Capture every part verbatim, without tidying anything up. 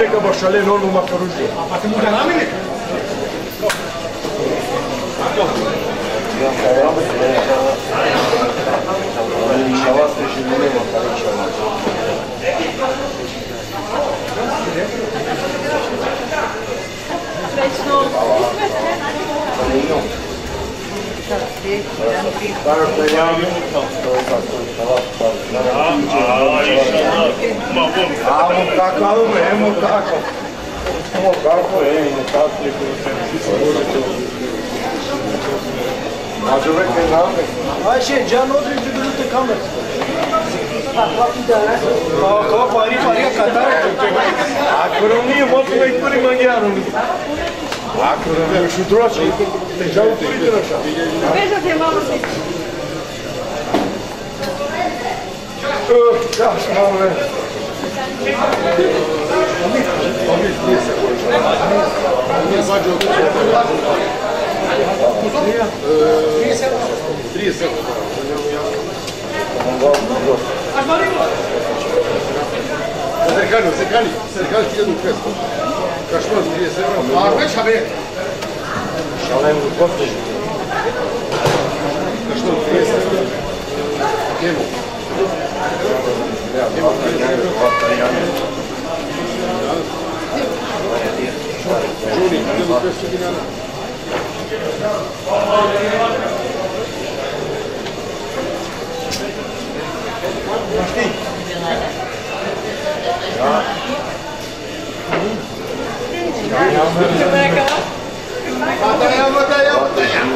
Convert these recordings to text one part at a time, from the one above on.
neka bašale nonu makaruži. A pa ti mu da namene? Šava ste živili makaručava. Srećno. Amo kako me, emo kako. Emo kako, emo kako. Može uvek ne zname. Ayşe, can odri birlikte kamer. Kao pari pari katar. Ako nam nije moto već prvi mangijarom. Ako nam još utroči, te žao ti vidiraša. Bežate malo se. Kaš malo ne. trideset. Cercani, cercani, cercani tira do peso. Cachorro, trideset euro. Ah, vai saber. Šalem u kosti. Cachorro, trideset euro. Quemo. Juni, tira do peso de nada. Dayan mı dayan mı dayan?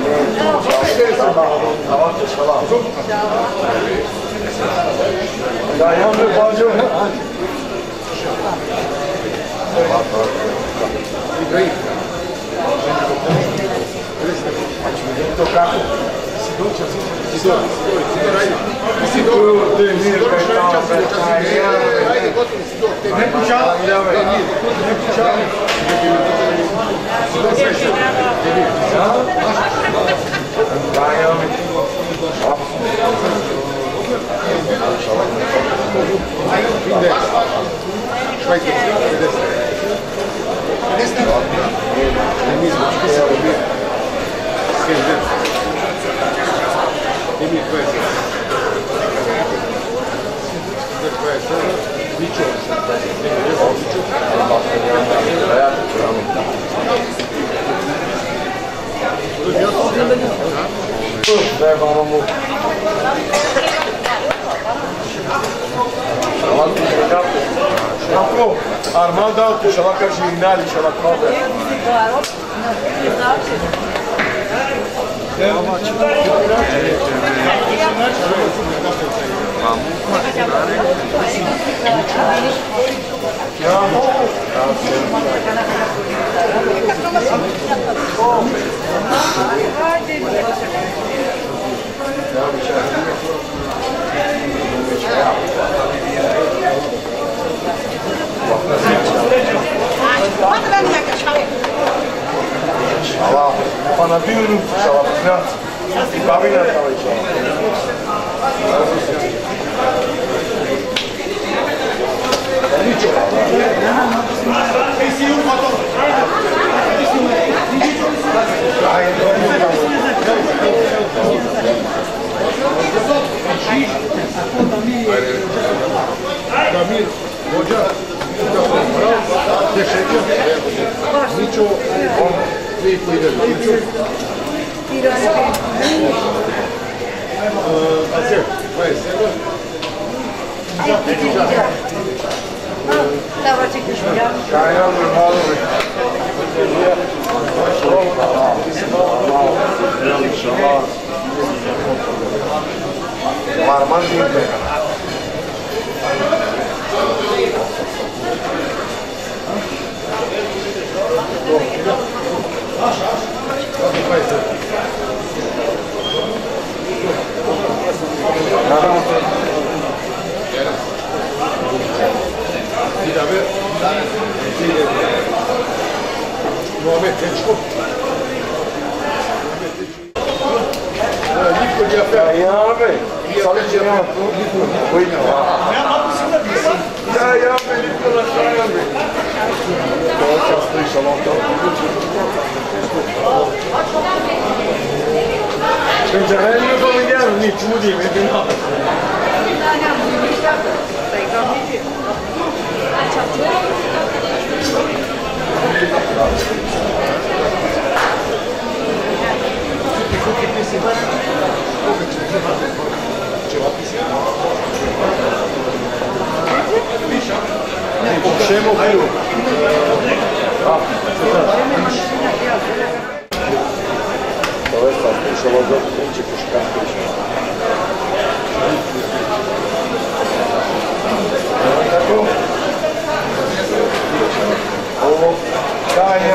Dayan mı bacı? İbrahim. To kako? Sidor, Sidor, Sidor, ajde. Sidor, Sidor, Šarića, ajde, gotovo, Sidor. Ne pušava, ne pušava. Sidor, sve što. Dayan mı? Švajcar, pedeset. pedeset? Ne mislim, što se dobije. sedemdeset. Emir dvadeset. dvadeset. Ničo. Ne vamo mu. Kako? Armand dao ti šalaka živnali, šalakove. Šala, pa na binu šala, ne? Kavina šala i šala. Ničo. Ti si u motor. Ti si u motor. Damir, vođa, dešetio, ničo, on, svi koji ide, ničo. A se, pa je sebe? Давай, чекай, я. Каjan, malo. Armand Dimpe. Muhammed Tençko. Niko di affaire. Ja, be. Salut, Gérard. Oui. Ja, ja, be, Nicolas, ja, be. Pensare mio familiare non è più di me, no? Scemo più. Dove sta? Pensavo già che non ci fosse campo. Oh, dai,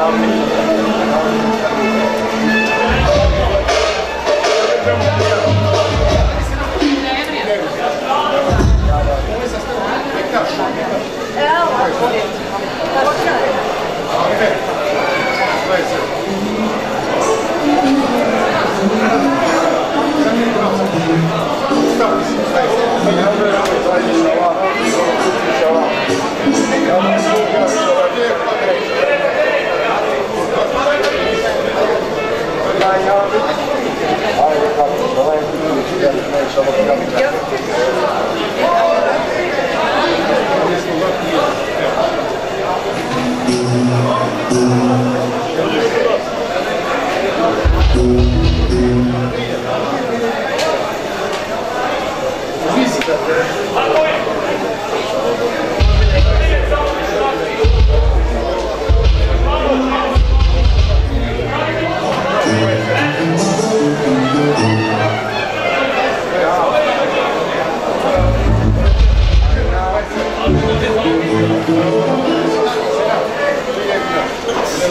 Thank you.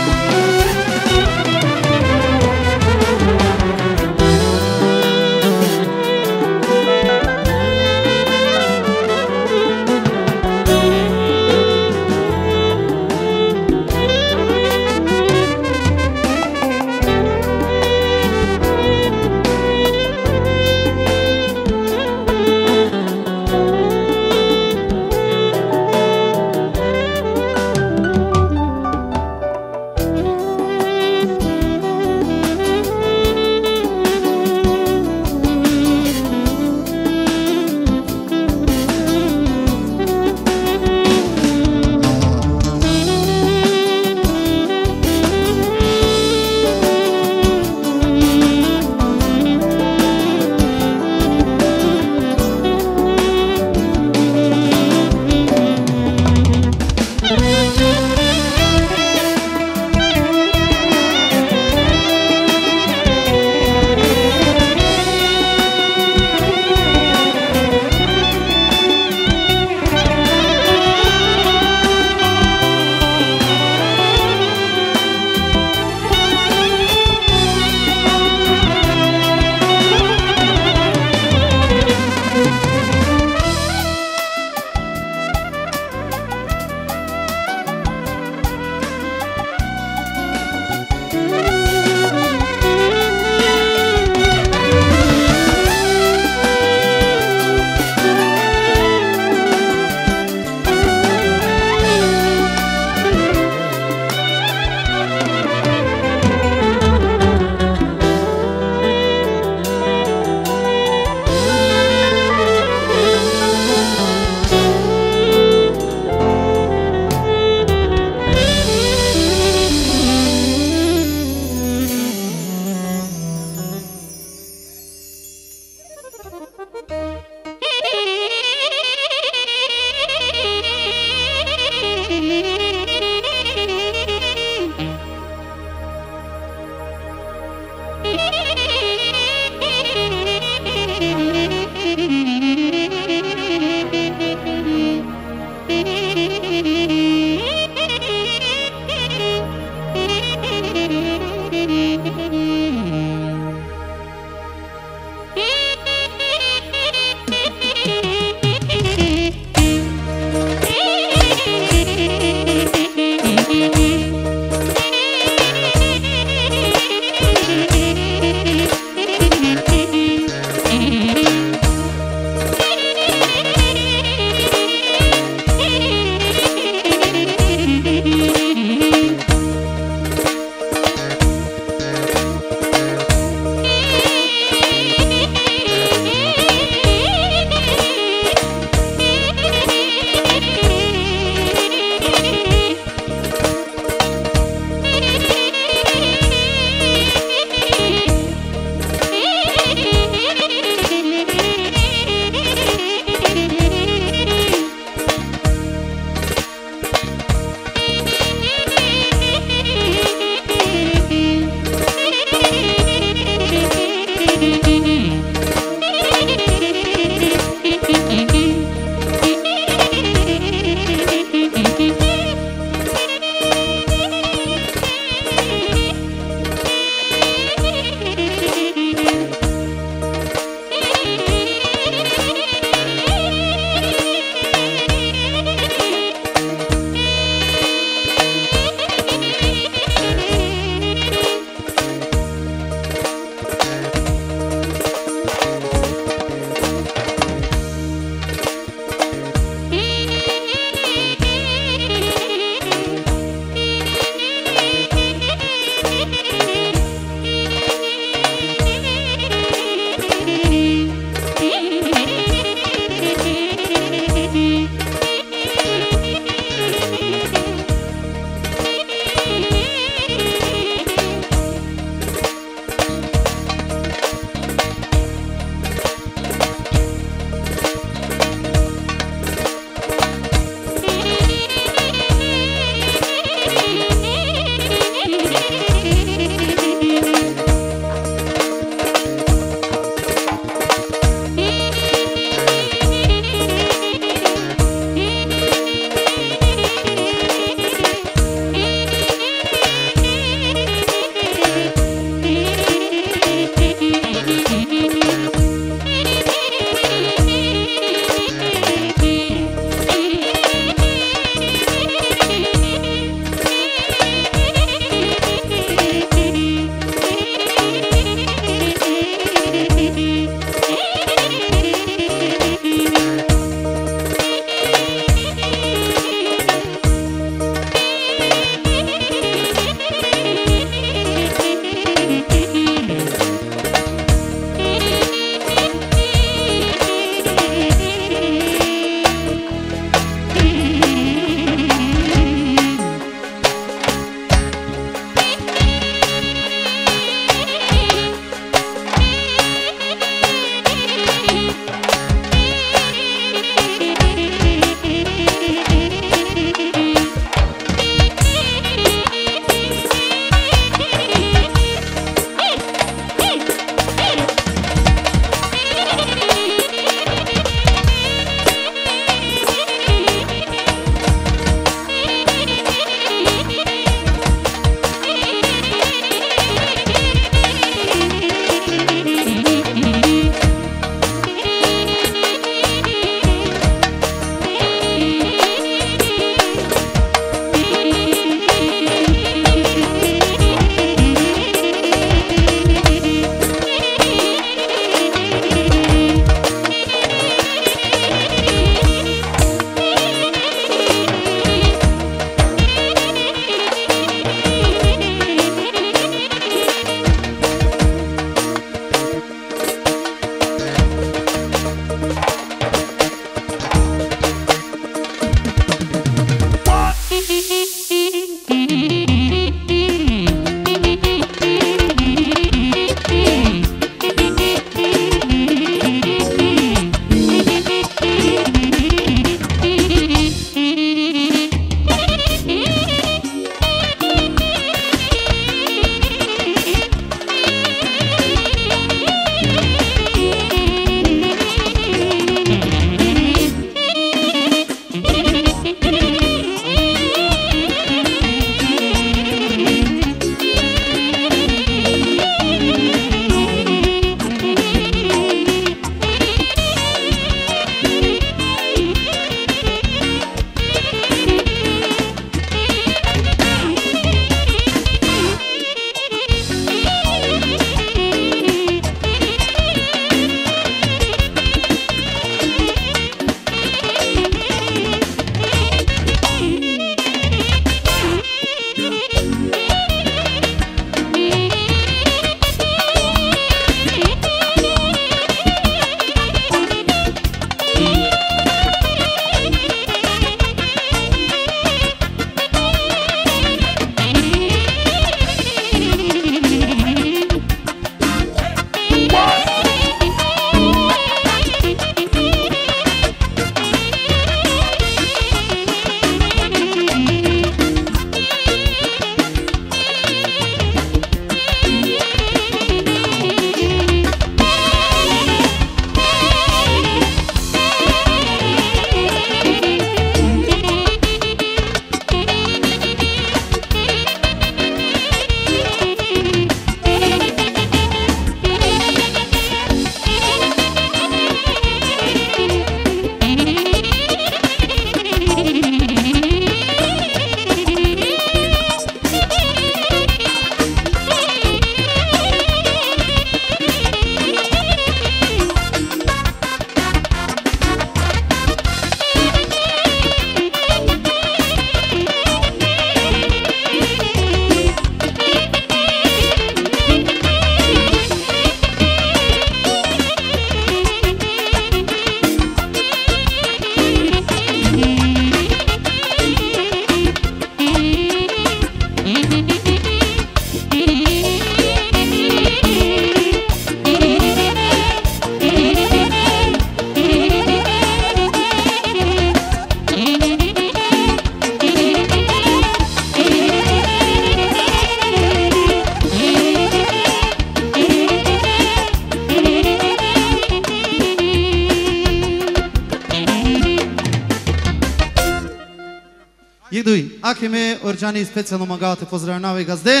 Jigduj, akime Orjani specijalno magate pozdravljava i gazden.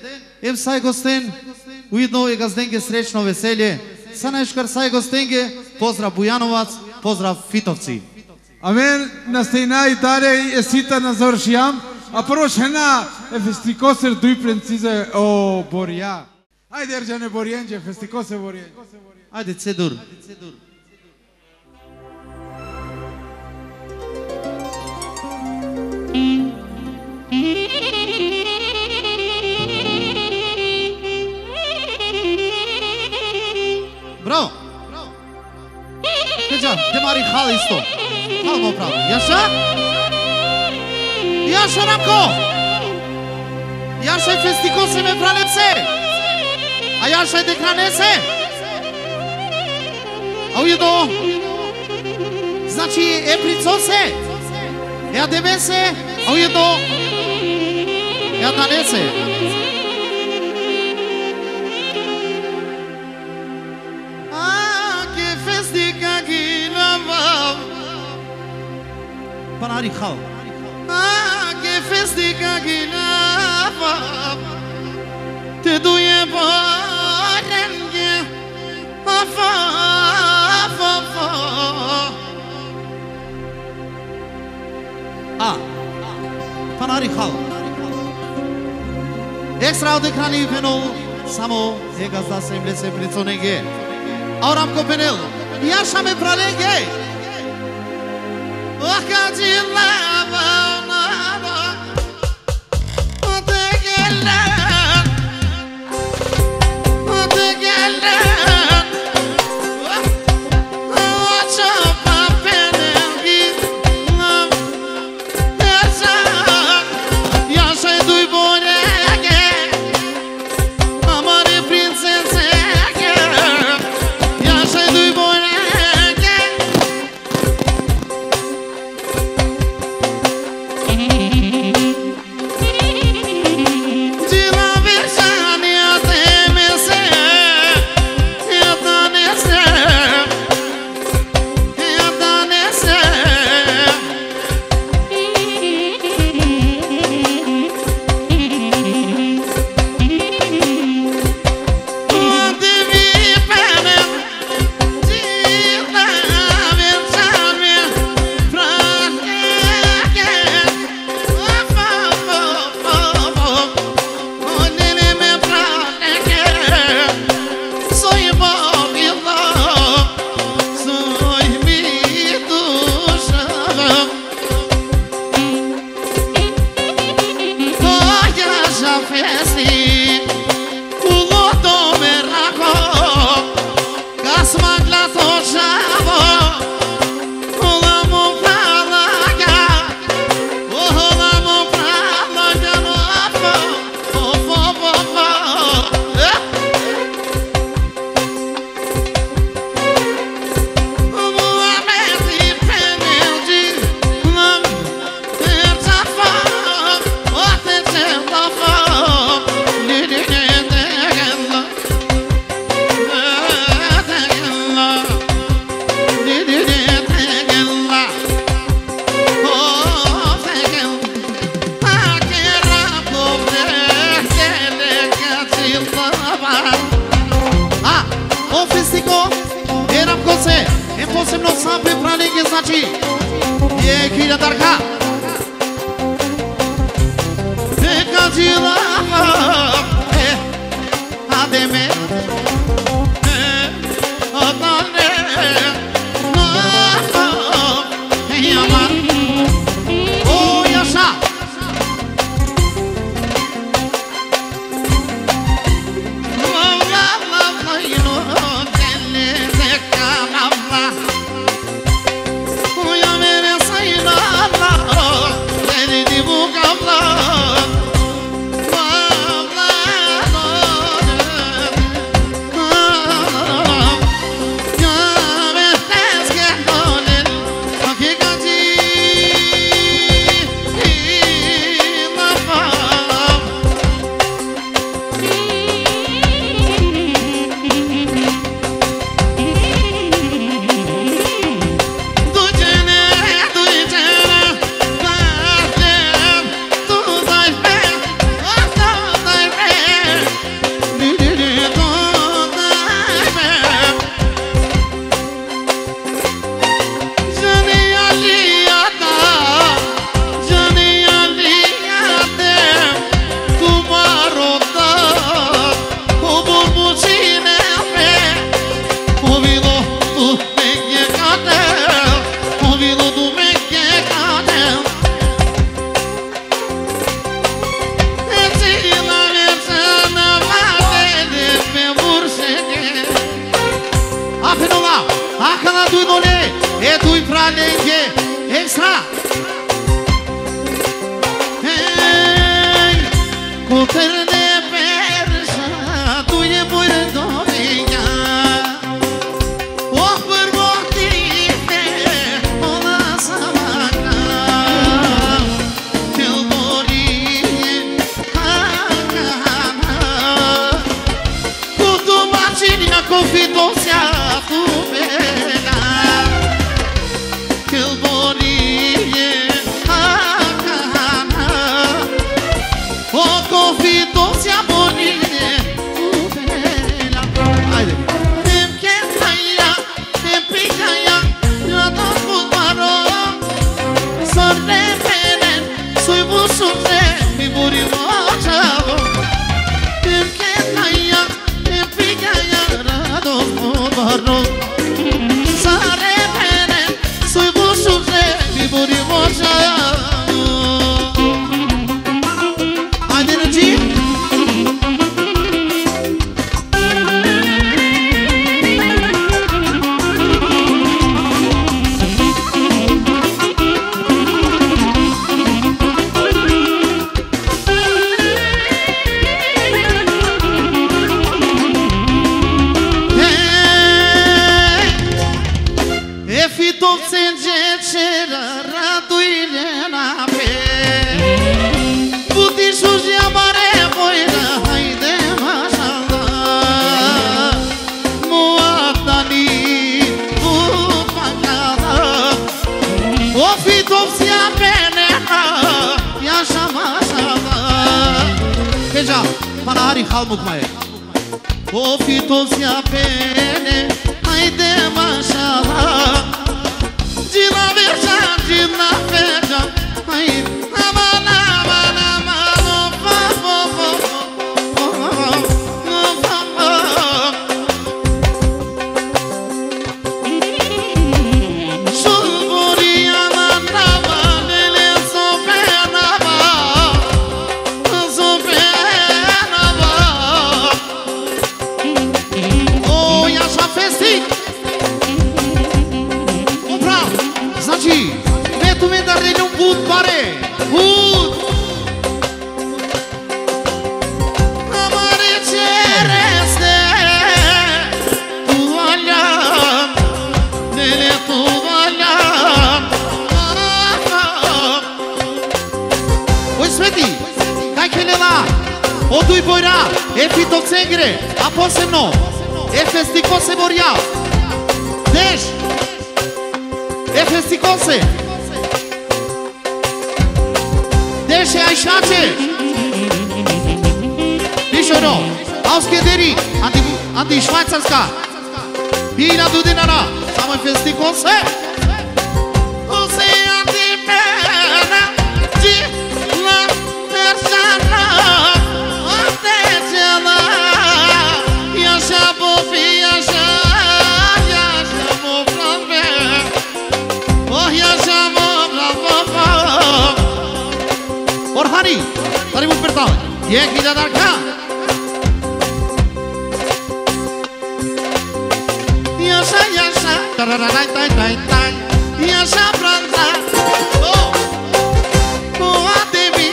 Em saj gosten, ujedno i gazdenke srećno veselje. Saneškar saj gostenke, pozdrav Bujanovac, pozdrav Fitovci. Amen, настина и далее есита на завършиям, а първо ще на фестикосер дуй пренцизе о Бория. Ajde Erđane Borijenđe, festikose Borijenđe. Ajde Cedur. Bravo. Keđa, demari hal isto. Hal mo pravo. Jaša? Jaša Ramko! Jaša festikose me pralepse! A Jaša je dekranese? A ujedno, znači eplicose, ja demese, a ujedno, ja danese. A ke festika gilava, panari hal. A ke festika gilava, te duje barenge, afa, afa, afa. A, panari hal. Extra od ekrani penul, samo je gazda se mlece pliconenge. Auram ko penel, jaša me pralenge. Wakaji lava, lava, otegela. festi cu loto meraco Gasmak la to chavo Ola mo pralaga Ola mo pralaga Ofo Ofo Ofo Posebno sam pripravnik je znači je kilja darka neka džila e ademe e adane na yaman o yaşa Panahari halmuk mai o fito se apene ai de mashallah de la verja de la verja ai nama nama nama fa fa fa so Penela, o dui Boira, e Fito Tsengre, apoi semno, e Festicose Boria. Deci, e Festicose. Deci, ai șace. Bișoro, au schederi, anti, anti-șvaițarska. Ina Dudinara, samo e Festicose. Ose anti-pena, ci la persana, ante cela, iașa bofi, iașa, iașa mo flambe, oh iașa mo flambe. Orhani, tari mu pertao, ye kida darka. Iașa, iașa, tararai tai tai tai, iașa branda, oh, oh atevi,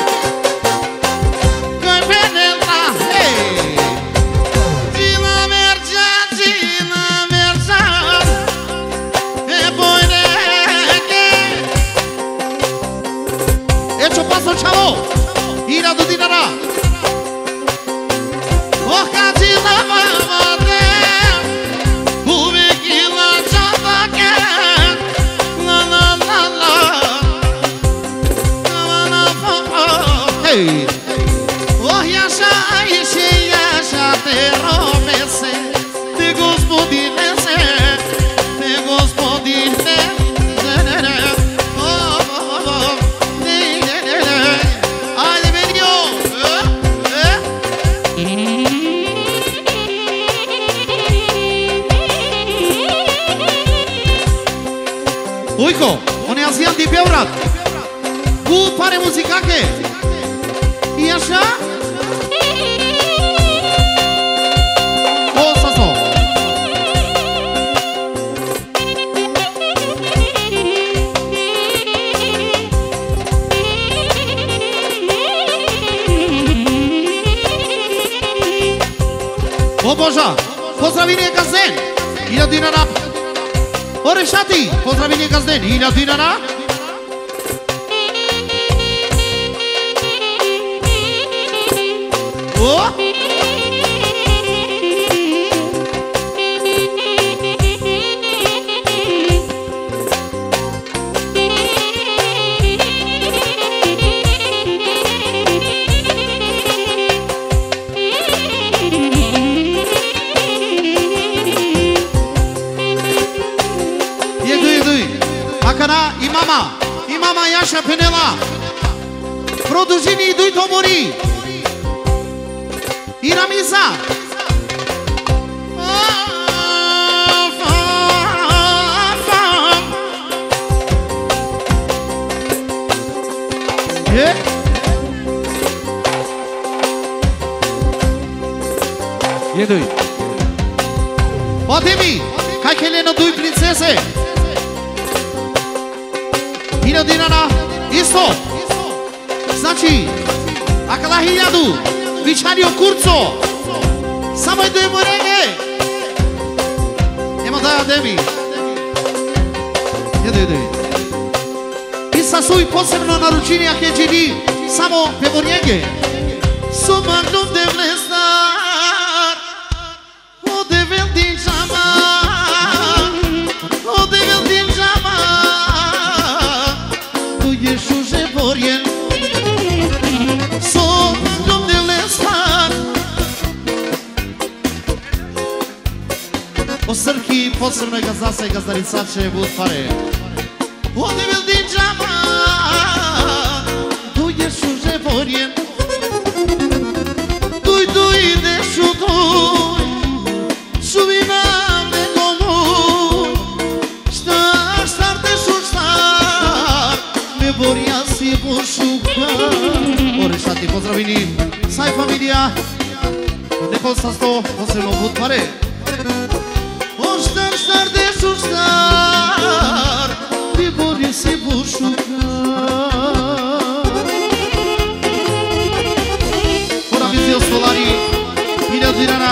că Penela, hey, Gina mergea, Gina mergea, e boireche, e ce-o pasă ceavo, Ina Dudinara, oh ca Gina mă măte. Oh, iașa, și iașa te romese, te gospodineze, te gospodine. Oh, oh, oh, haide, veni eu. Uico, on je azijan di Beograd. Gu pare muzikake. I așa? O, să stau. O, Boža, pozdravljenje Gazden, hiljadu dinara. O, Rešati, pozdravljenje Gazden, hiljadu dinara. O? Akana i mama, i mama Iașa Penela. Produžini idu i to mori. Iramiza. E? E doi. Odemi, kaj keleno dui princese. Hiljadu dinara, isto. Znači, akala hiljadu. Vičario Curco. Samo je dojemo rege. Nemo daja Demi. Jedu, jedu. I sa sui posebno naručenja heđeni. Samo pevorjege. Soma glum de vlestar. Ode vel din džama. Ode vel din džama. Tu ješ uže vorjen. Soma glum de vlestar. O srki posebno je gazdasa i gazdaricače bud pare. Ode vel din džama. Tu ješ uže vorjen. Duj, duj, dešu, duj. Šuvina me gomuj. Štar, štar, dešu, štar. Me borja si bušukar. Orešati pozdravini. Saj familija. Neko sa sto posebno bud pare. O štar, štar, dešu, štar. Me borja si bušukar. Vizio Solari, hiljadu dinara.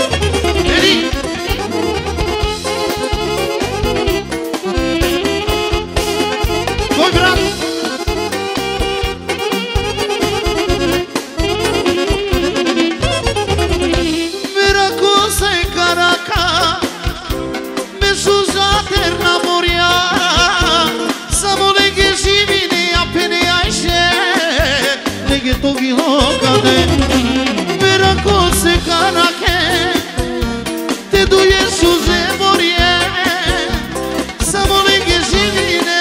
Eri! Miracose carache te duie suze morie Samole gejine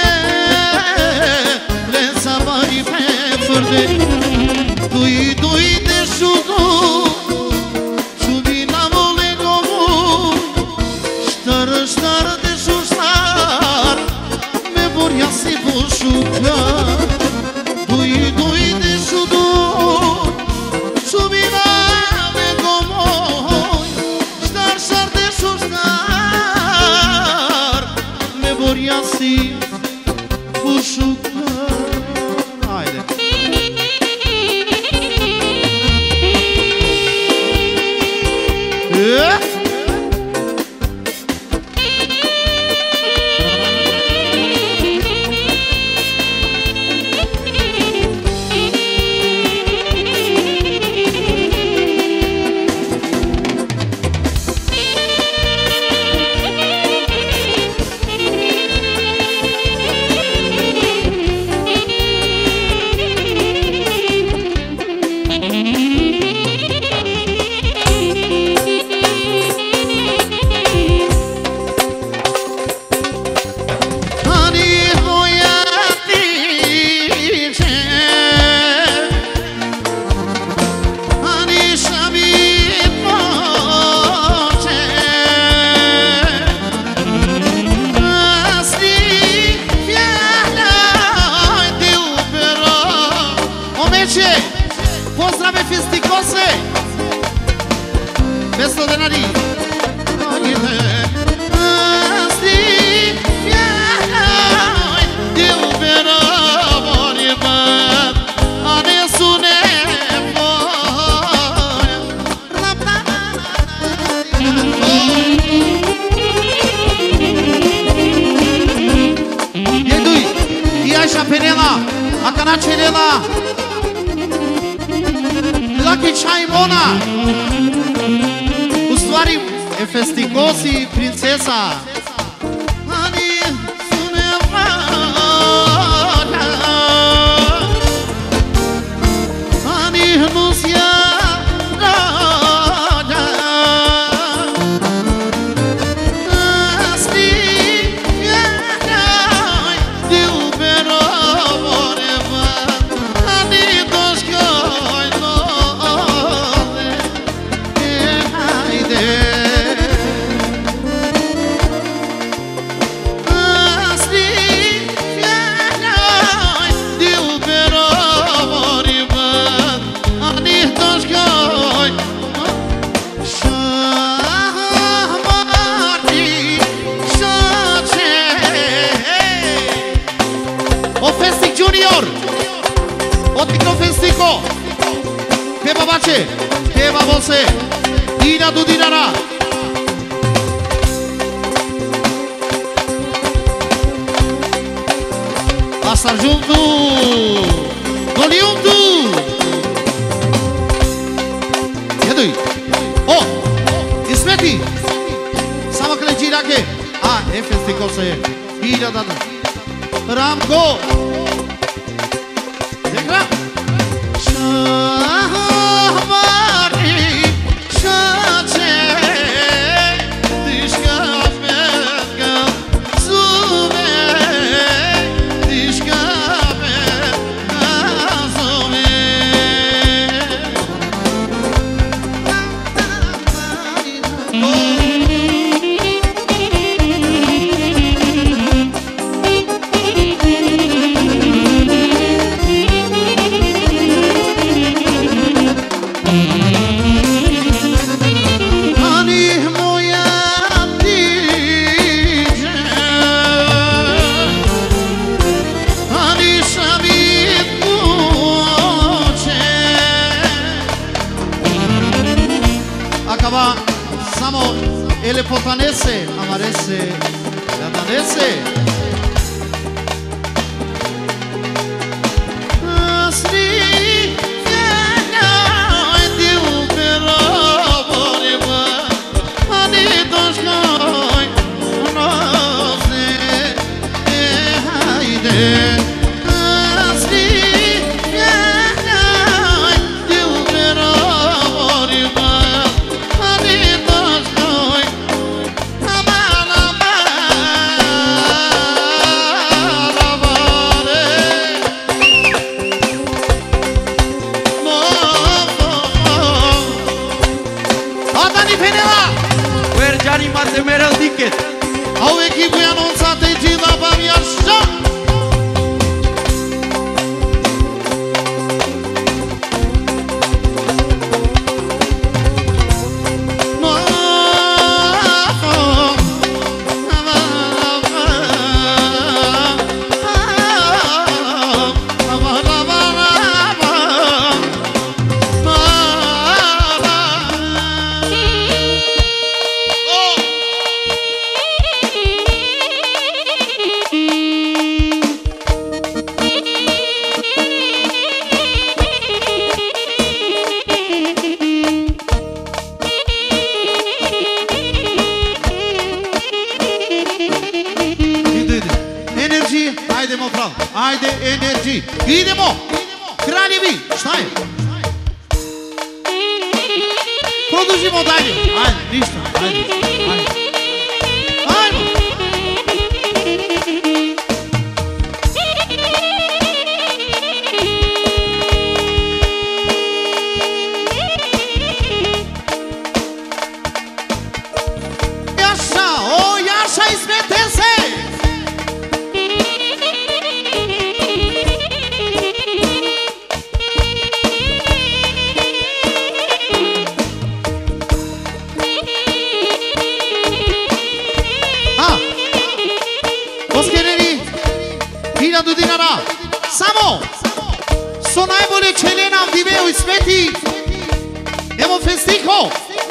le sabari pe furde Dui dui de shudu Shubina vole gomu Shtar shtar de shustar Me voria si bushuka Dui dui de shudu Shubina vole gomu Shtar shtar de shustar Me voria si bushuka Haide Yeah. Pozdrave fisticose Beso de nariz Asti fiai Deu vera boriba Ane sune Jedui Ia și penela Acana cerela Lucky Chaimona Usuarii Efesticosi Princesa Ani Sunevana Ani Hnusia Rada Asti Fianai Diu Bero Boreva Ani Doshkoi Junior, Otico Festico, Peba Bace, Peba Bose, Dina Dudinara. Passa junto, Goliundu. Jedui, oh, Ismeti, sama kale gira ke, ah, e Festico se, gira dada, Ramko. Samo ele potanese, amarese, gadanese. Asli yana diu pero boriba, ani doshkoi noze haide. Asli yana diu pero Haide, mă, frate. Haide, energii. Ide, mă. Crane vii. Stai. Produci, mă, Daniel. Haide, niște. Haide. Haide. Hai, mă. E așa, o, e așa-i smetese. Do dinara Samo so najbolje čelena v diveu i sveti evo festiho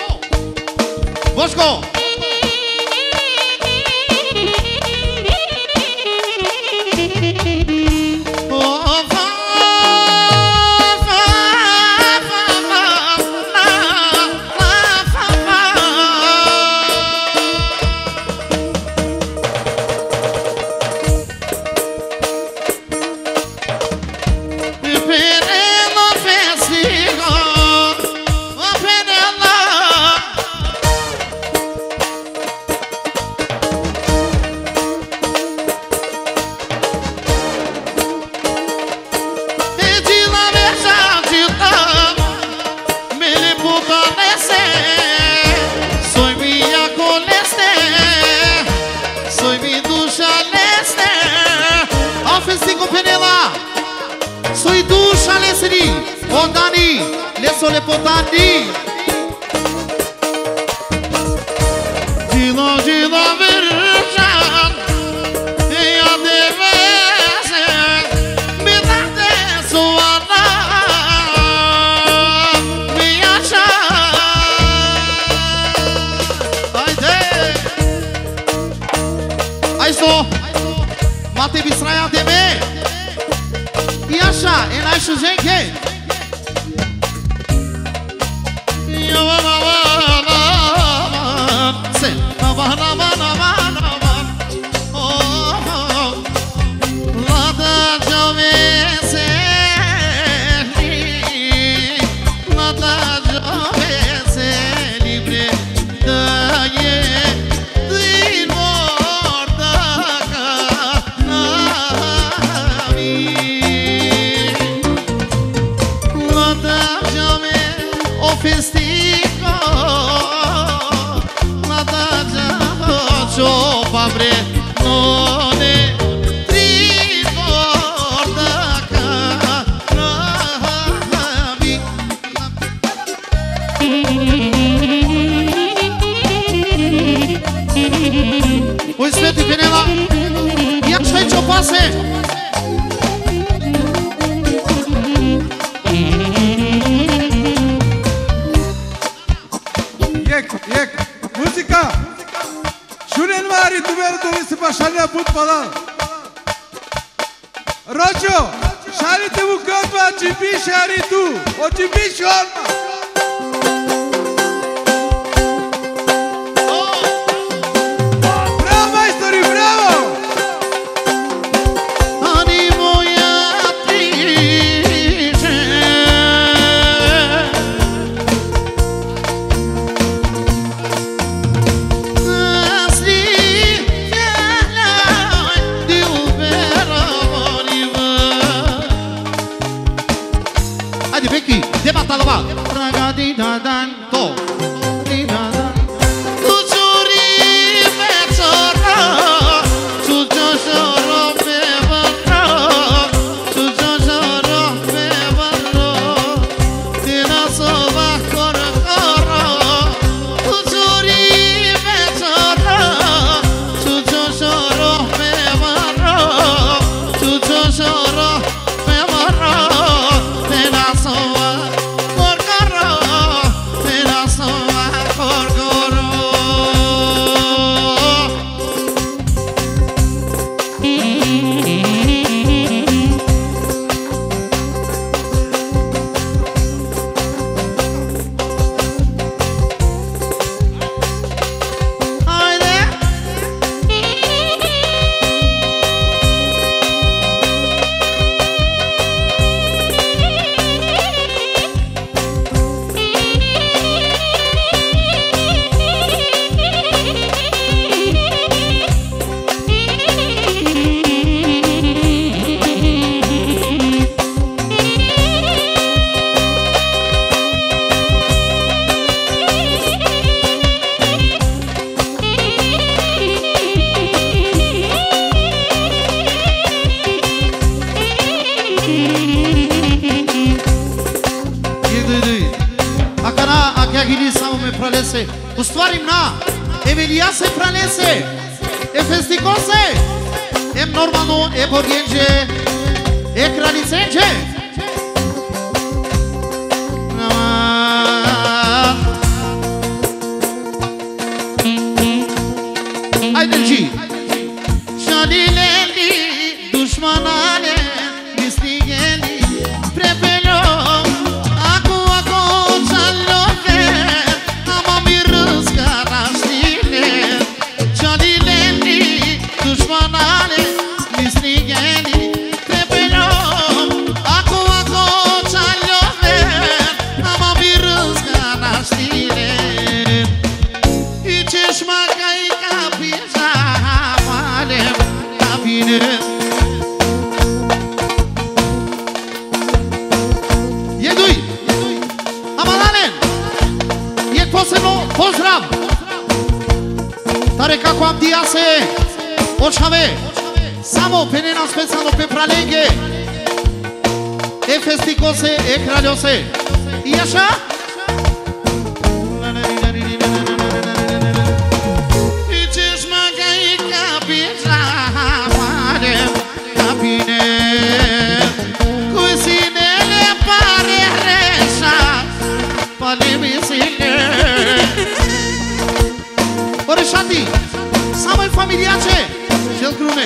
Boško Odani, lesole potani. Gilo, gilo verjan, ea de vese, mi date suana, mi așa. Haide! Hai sto, mate bisraia de me. E așa, e n-ai și zenche. ustvarim na Eveliase Franese E Festicose E normalno e Borgenge E Kralicenje Haydi Şalileli düşmanane Misligeli Prepelo Aku aku çalove Ama bir rızgara stile Şalileli düşmanane Misligeli Prepelo Aku aku çalove Ama bir rızgara stile İçiş makayı kapıza Malem kapine Jeduj, Amalanen, je posebno pozdrav. Tare kako am diase, očave, samo penena specijalno pe pralenge, e festicose, e kraljose. I așa? Icești măgai capisa, mare capine. Oreșati, samă familiace, cel crune.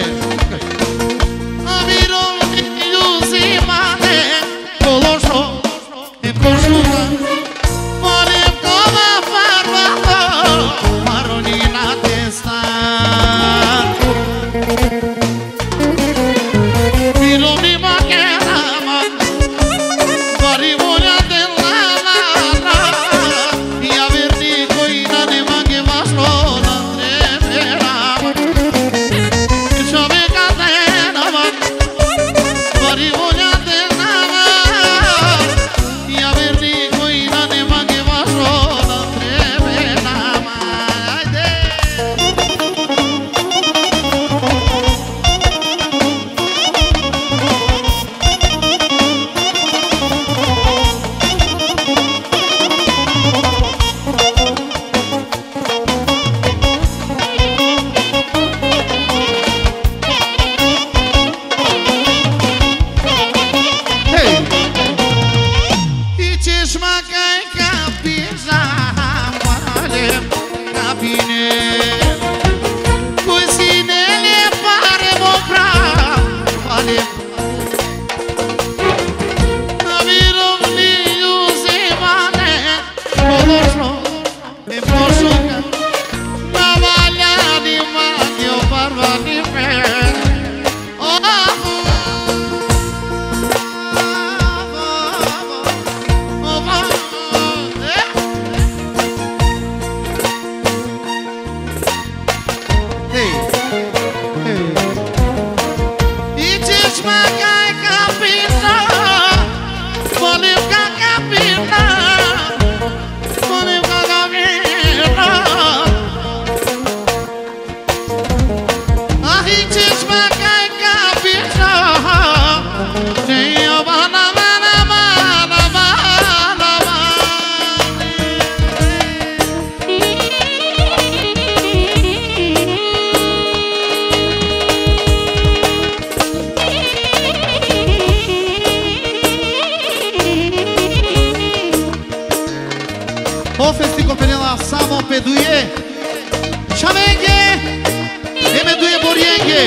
Amirul iuzimane, coloșo, e coșuga, mare cova farmată, maronina testat. Mirumi machena, varivolia de la la la, ia verdi coina ne maghe vaslo. O festico penela samo peduje Chamenge E meduje borienge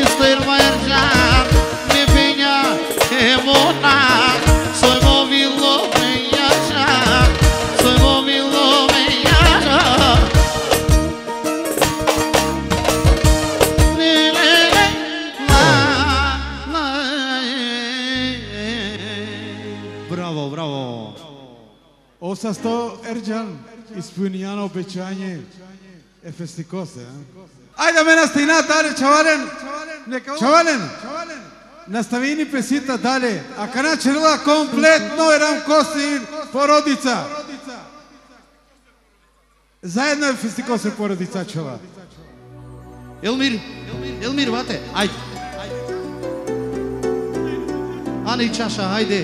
stări mai ergean Ne venea emona Soy móvil lo venía ya Soy móvil lo venía ya Bravo, bravo Osa sto Ercan ispunjano obećanje Efestikose. Ajde me nastina dalje, čavalen. Čavalen. Nastavini pesita dalje. A kana čerla kompletno eram kosi porodica. Zajedno Efestikose porodica čela. Elmir, Elmir, vate, ajde. Ani čaša, ajde.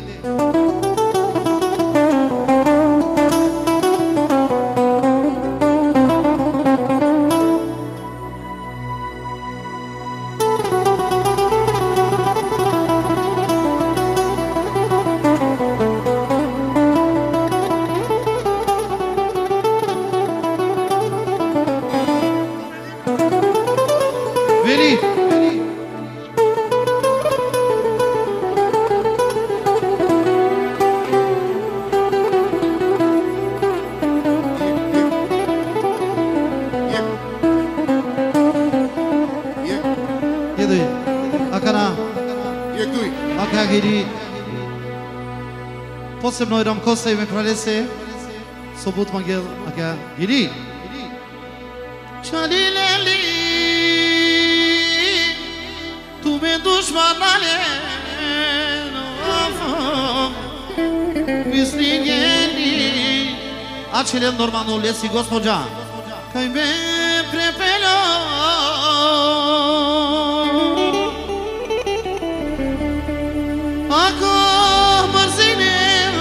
Posebno Iram Kosta i me kralese Sobut Magel Aka Giri Çalileli Tu me dușmanale Mislingeli Acele normalul lesi gospođa Kaj me prepelo Ako mrzine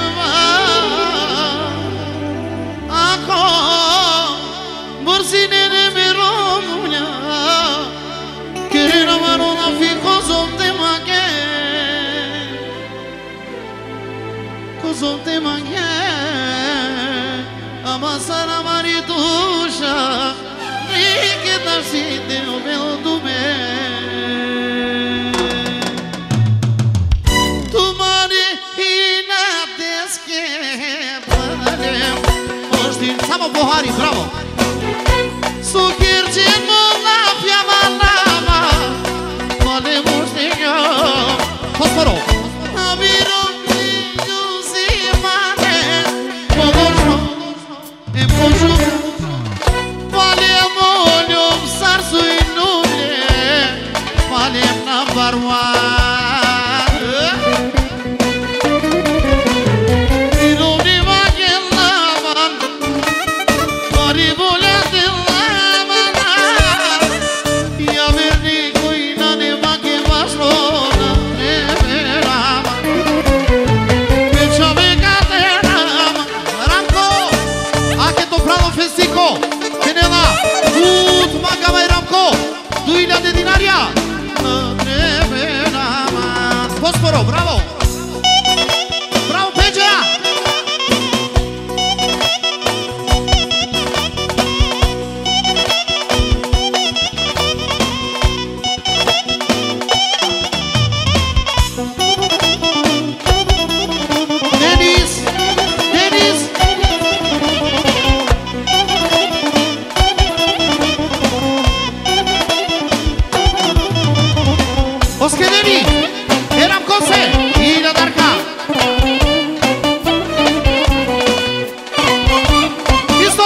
Morzine ne mi România Care rămână fi cozom te maghe Cozom te maghe Amasara maritușa Niche dar si de o bel dume Tu mare ina deschepare Moștin, samo Bohari, bravo! Sukircin mula piama lama Mole muștiga Fosforo Amiro niñu zimane Modoșo Empoșu Palem olium sarsui nume Palem number one Ilumni magel laman Maribule Penela, Ut Maga mai Ramco, Duilea de Dinaria, Fosforo, bravo! Bravo, Pegea! Denis, Denis! Oschedeni, Eram Cose, Ila Darca Isto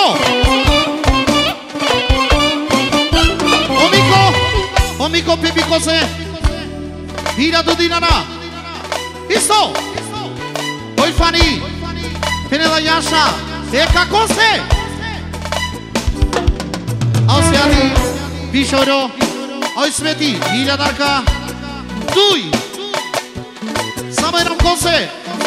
Omico, Omico Pepi Cose Ila Dudinana Isto Oifani Penela Iasha Eka Cose Ausiani Bishoro Oismeti Ila Darca Dui Samo Eram Kose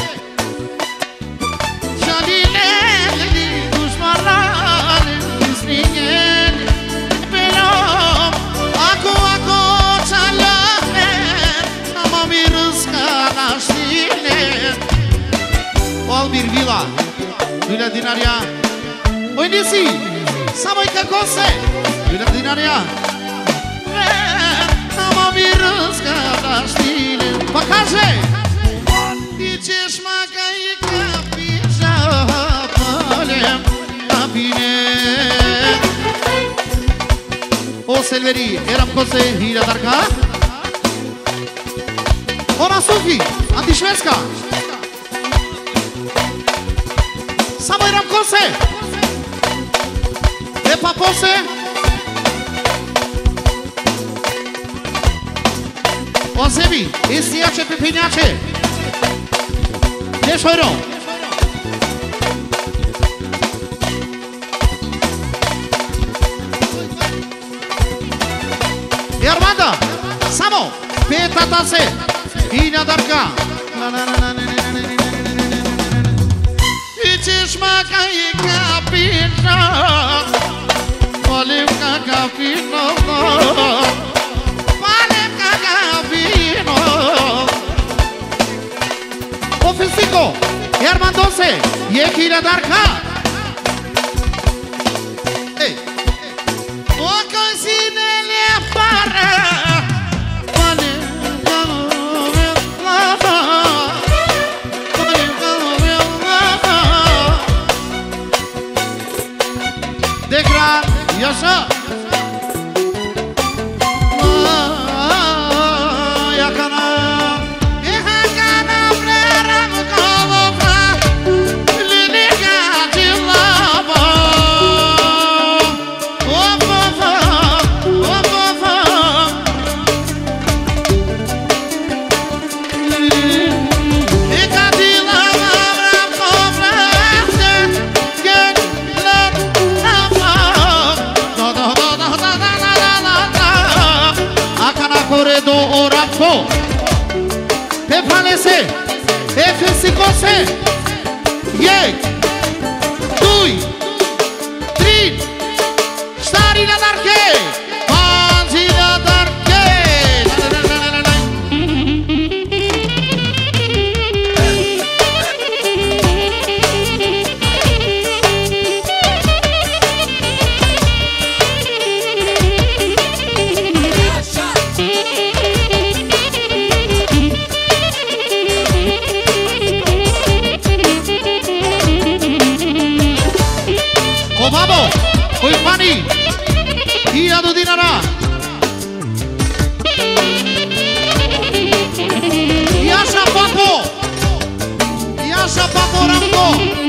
Çalileli dușmanale Mislingeli Pero Ako ako çalale Ama mi rızka naștile Albir Vila Duilea Dinaria Oinisi Samo Eka Kose Duilea Dinaria Ama Elveri, eram Kose, Hira Darka. Ona Sofi, Antișvesca. Samo eram Kose. Epa Pose. Osebi, Istiace Pepiniace. Deșoiro. Armanda, Samo, pe tatase, Ina Darka. Ici șmaca e capina, Palim ca capino, Palim ca capino. Ofisico, Armandose, e Ina Darka. Ei, o cosine. Yaşa. Yakana. Yakana preram kolova. Liliga dilaba. Ofofa. Ofofa. Liliga dilaba kovra. Gen lan ama. Corredo orapo Pe palese Efe sikose Yek Dui Trin Stari la darke Panzi la darke Vamos, oi pani, ia do dinara. Ia așa papo, ia așa papo rambo.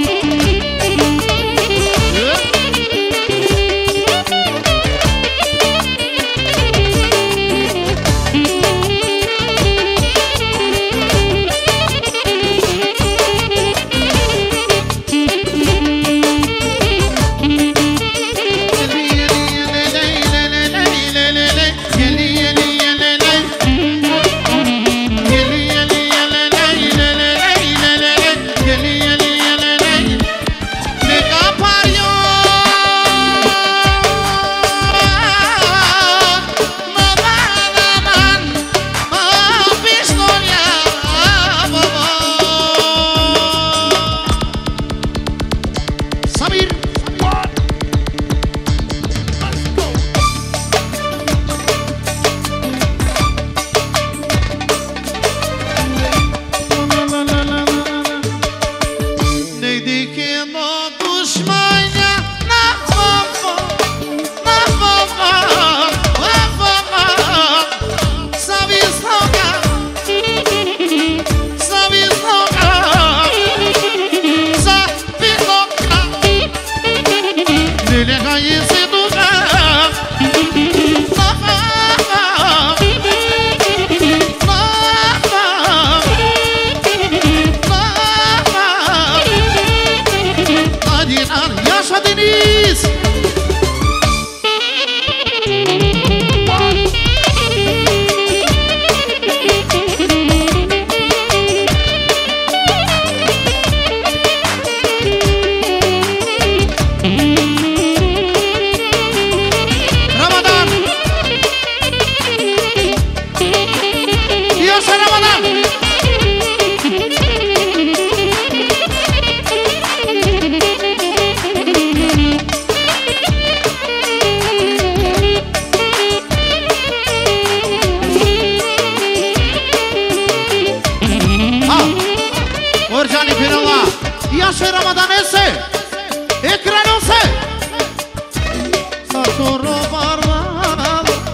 Yaşı Ramazan ese Ekran olsa Saturu barbar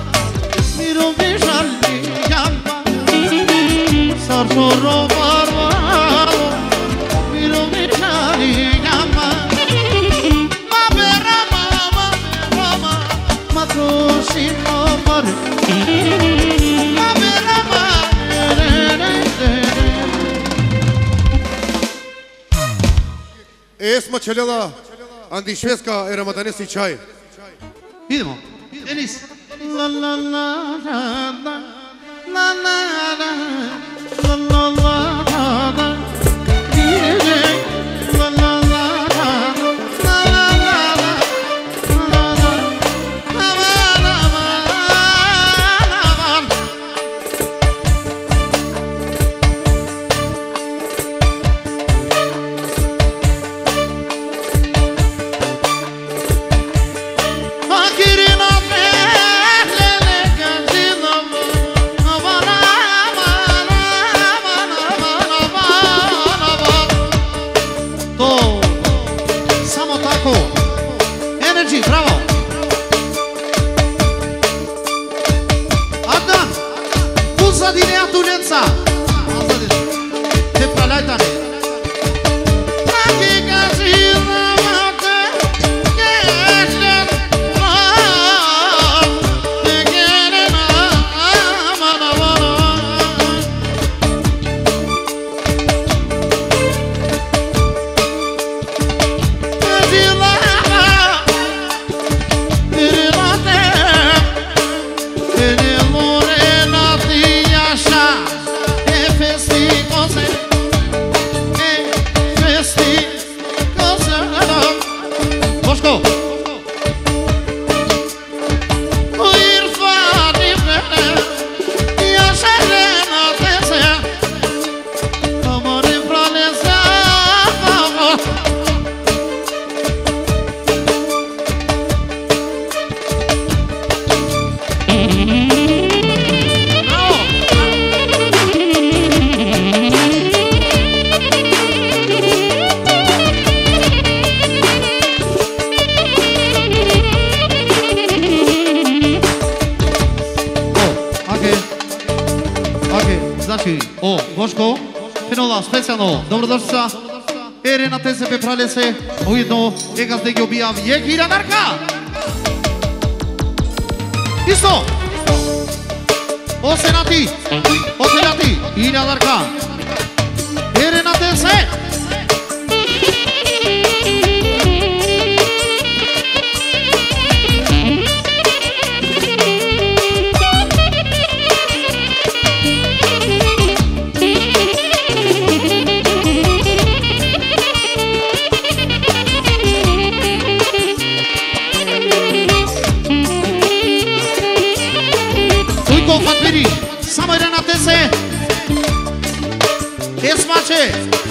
Torturo barbaro, miro mi cariñama. Mame rama, mame rama, matrosino mare. Mame rama, re re re. Esma Čeljela, Andi Šveska i Ramadanesi čaj. Idemo, Denis. La la la la la, la la la, la la la la, la la la O, Boško, Finola, specijalno, dobrodošlica. Ere na te se peprale se, ujedno, ega zdegi obijav, je Kira Narka. Isto. Osenati, osenati, Kira Narka. Ere na te se. Esmache.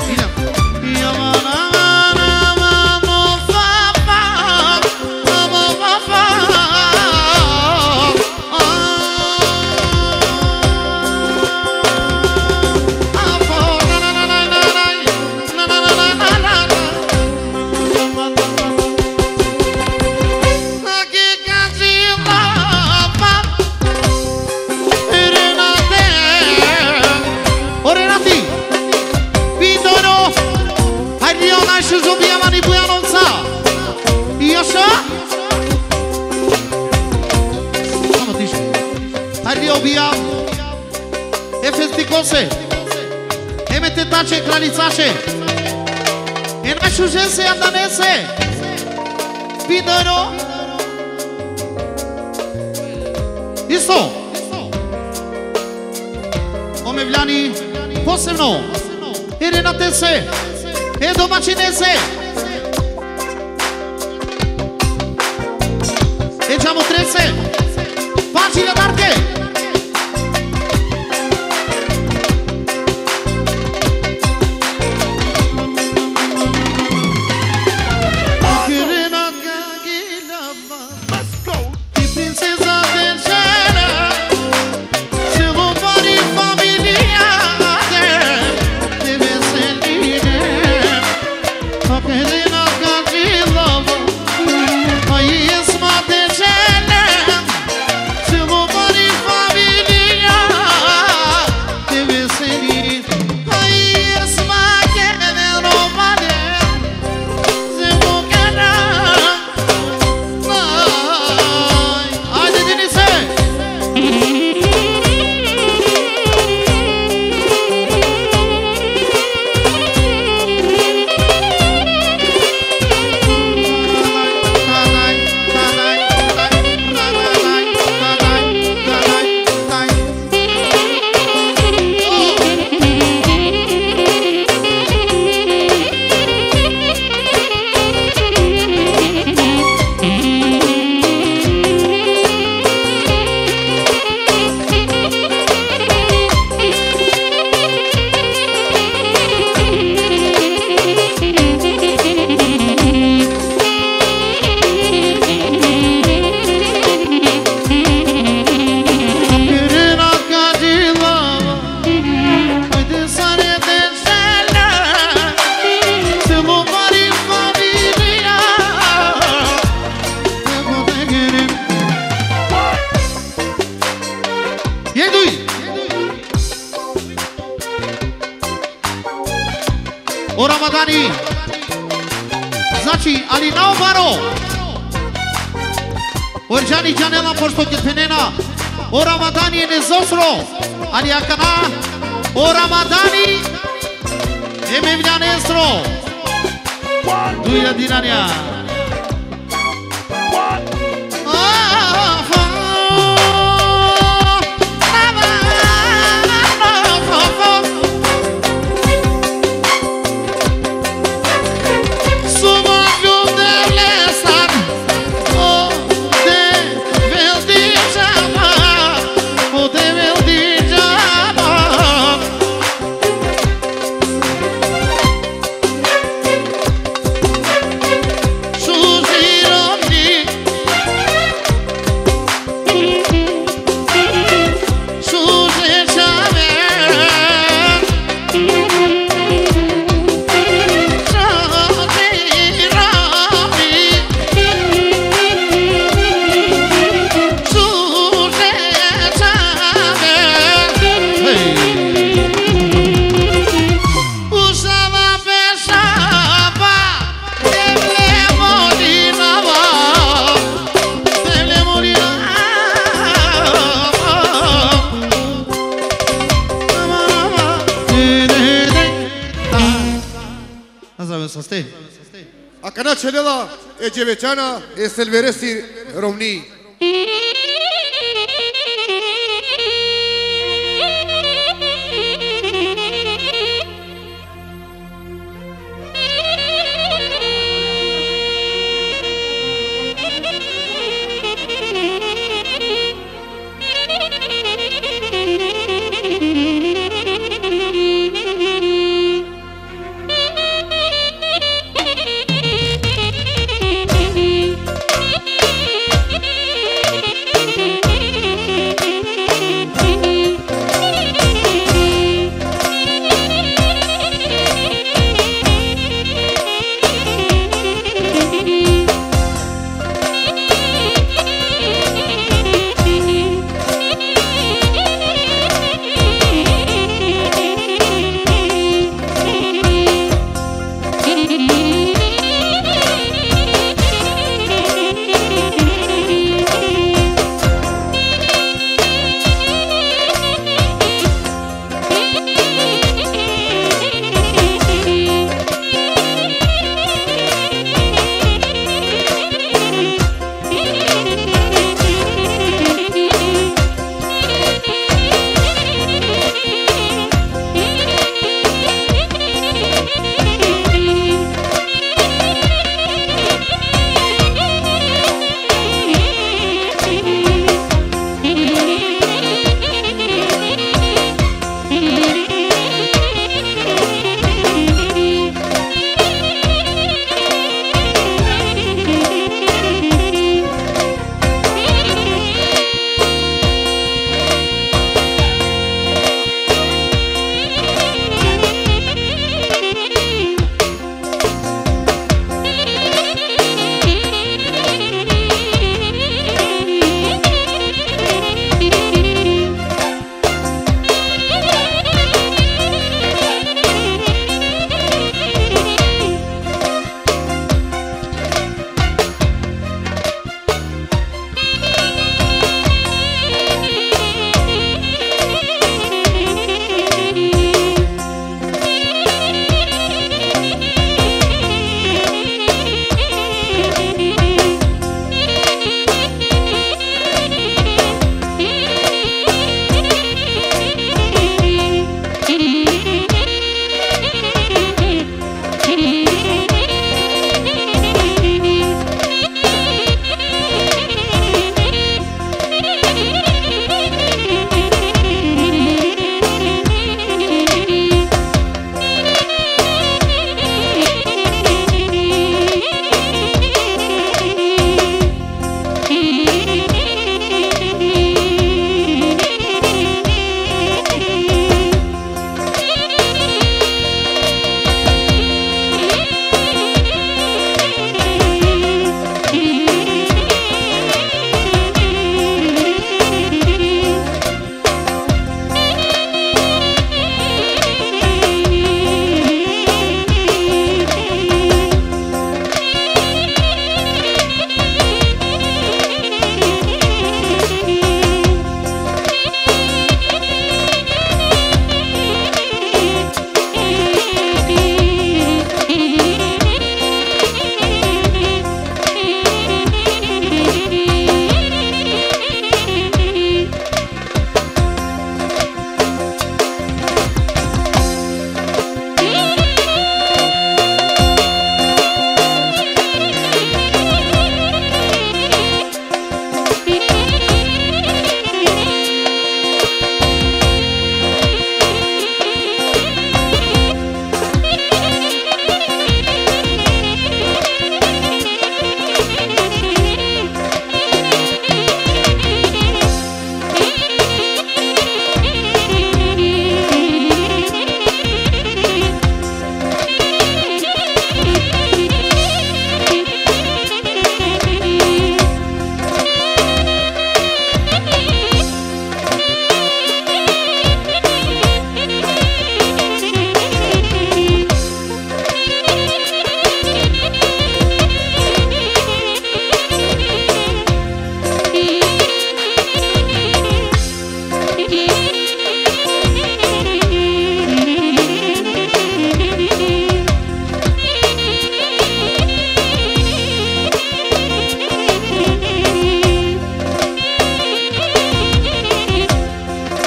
Efesticose, emete tace cranițașe, e nașușese andanese, videro, isto, omevljani posebno, e renatese, e domaćinese, e geamotrese, pagine d'arte. Ai, esma de gele o Ramadani. Znači, ali na obaro. Orjani Janela pošto Kilpenena, o Ramadani je nezosro, ali akana, o Ramadani je mevlja nezro. Duja dinanja. Acana celela e Geveceana e Selveresi Romnii. Thank you.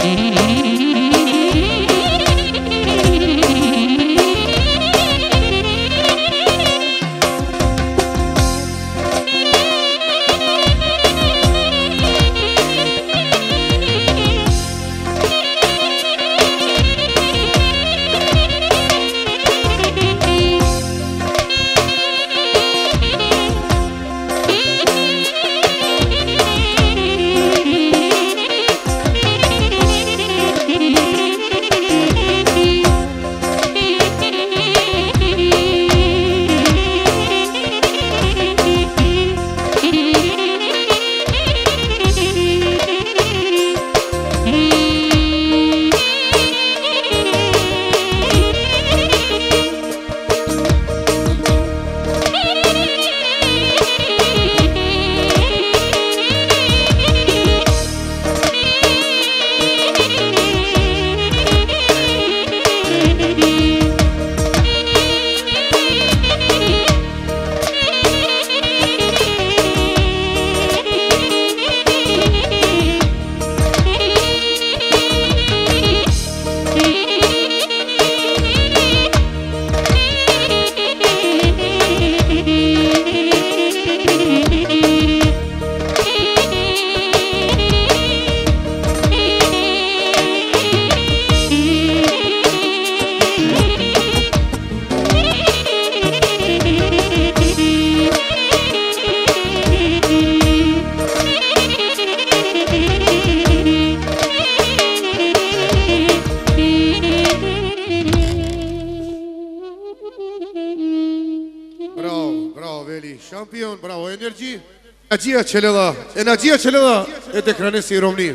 Șampion, bravo, energie. Energia celela, energia celela e de hranesc în România.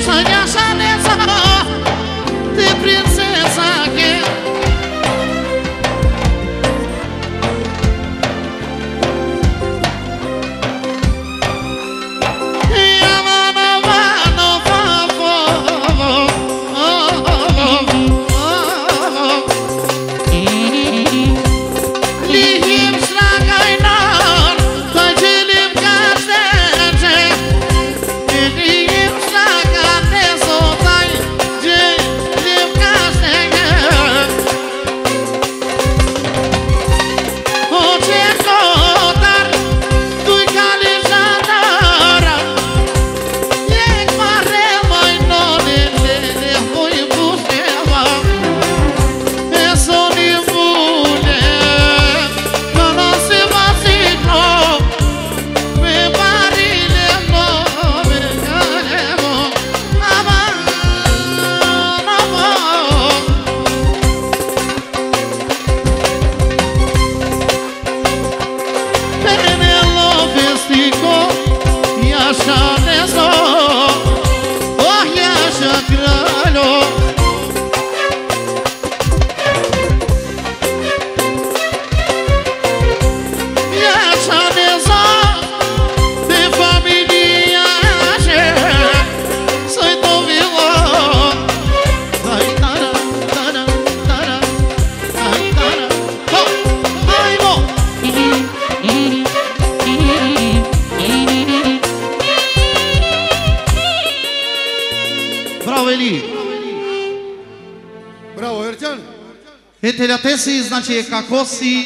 Интереси, значи е како си.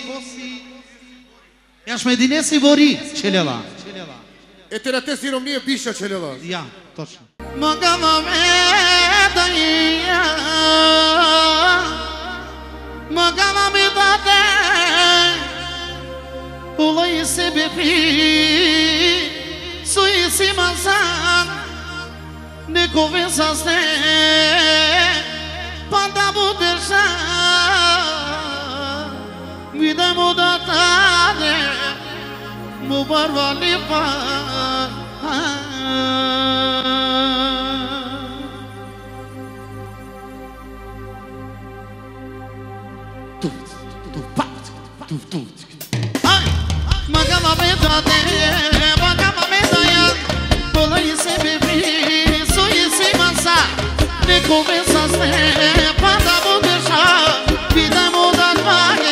Јаш ме динеси вори, челела. Ете на те сиром ние биша, челела. Ја, точно. Магама ме да ја, магама ме да те, улај себе пи, суи си мазан, неко веса сте, па да будеш Vidamo da tade mu barvali pa tu tu pa tu tu magama me tade magama me daya bolai se bebi so isi masa ne começa se pada bodesha vidamo da tade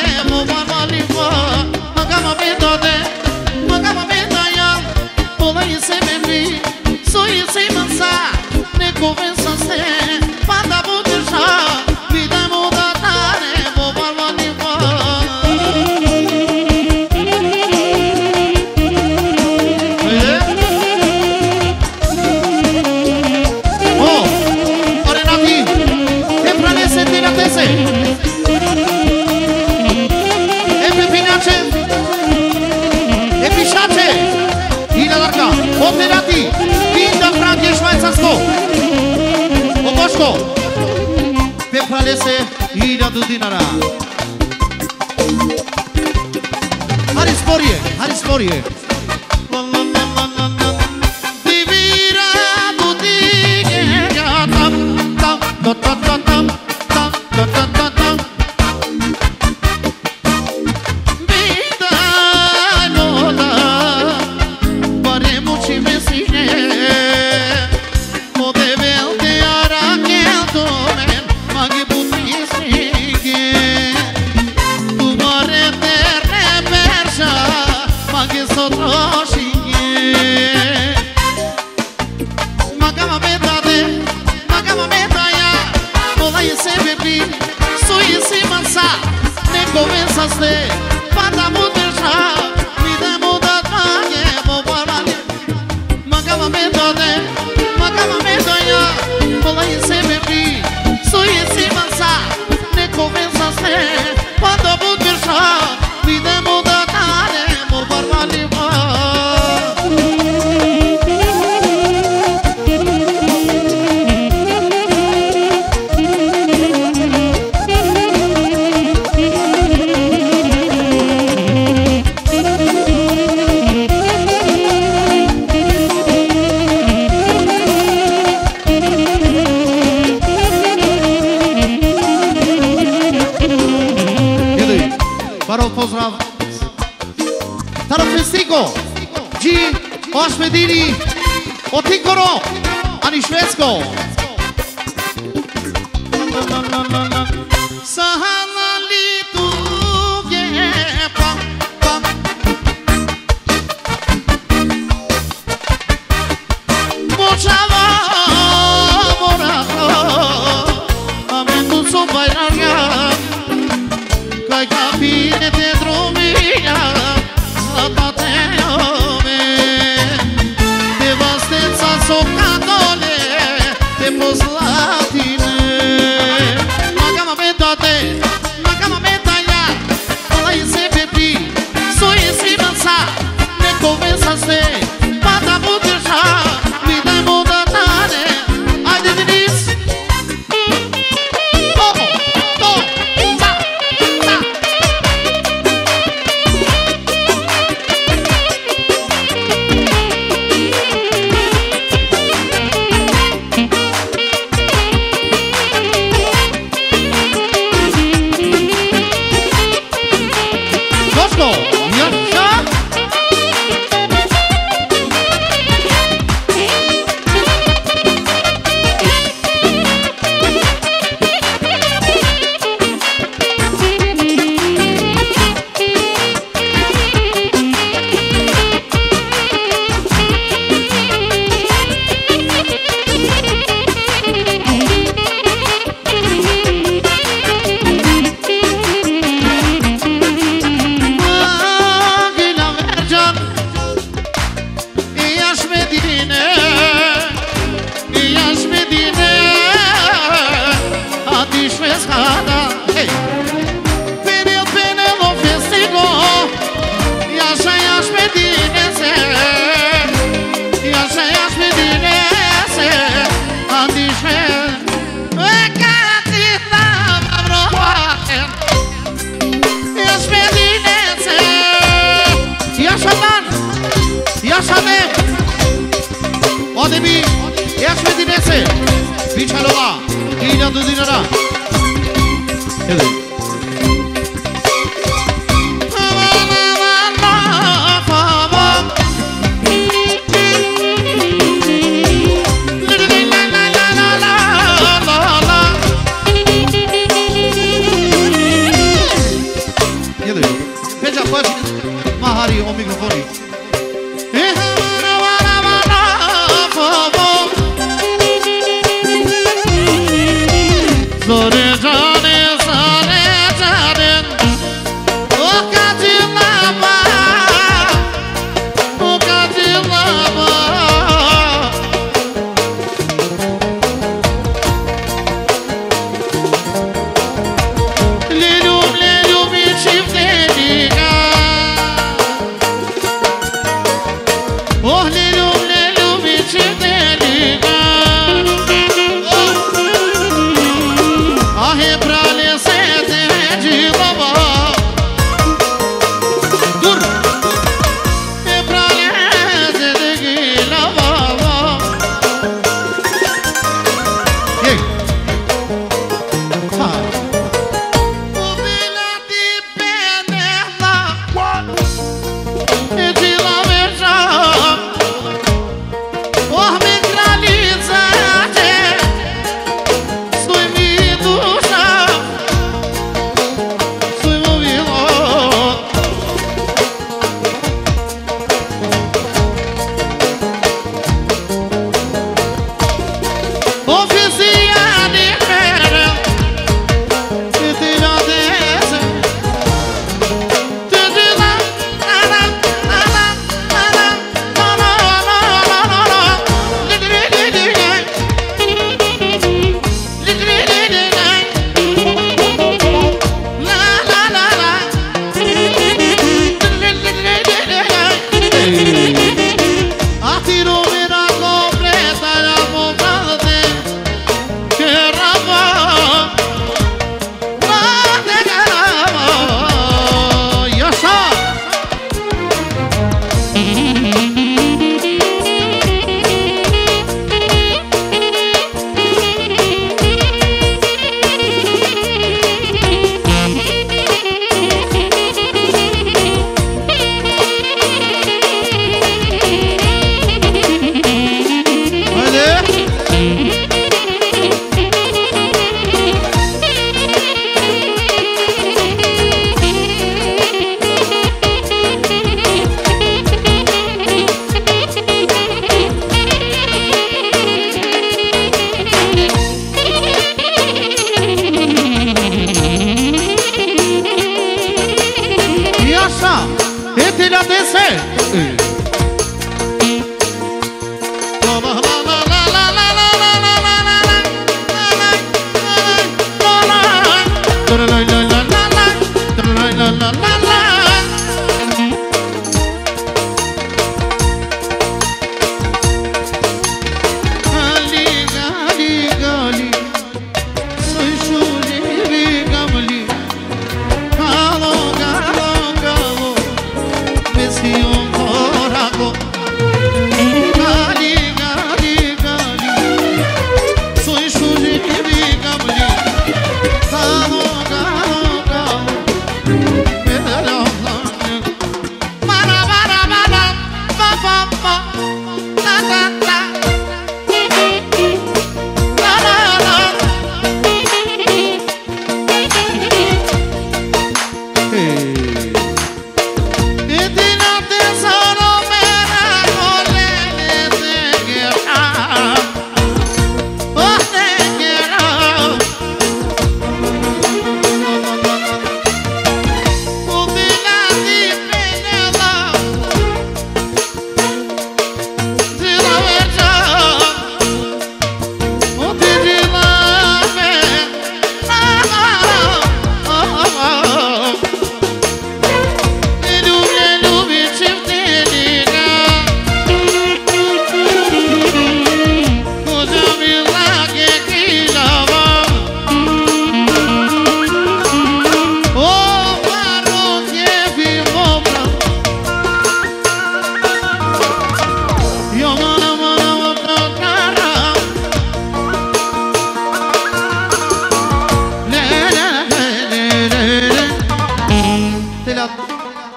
Magama me dode, magama me daya, bolai se bebi, soi se mansa, ne convença se, pada bodesha, vida muda tare, mo barvani va. Oh, Arenati, e pranese tira tese. Operati, Vinda Franche Švajcarsko, Oboško, Peprale se hiljadu dinara. Hari sporije, hari sporije. Divira budige, tam, tam, tam, tam, tam, tam, tam, tam, tam, tam. Começaste, pada mudeja, vida muda tane, mo barali. Magama me dode, magama me doya, bolai se bebi, soi esse mansa, ne começaste, pada mudeja, vida muda tane, mo barali. Niko, G, Oshmedini, Otikoro, Ani Švedsko. Sahalali tuge pa pa. Mochava morako, amendu so bairaga, kai kapine te drumia, zlatate ome, te vastența so cadole, te pozlatine.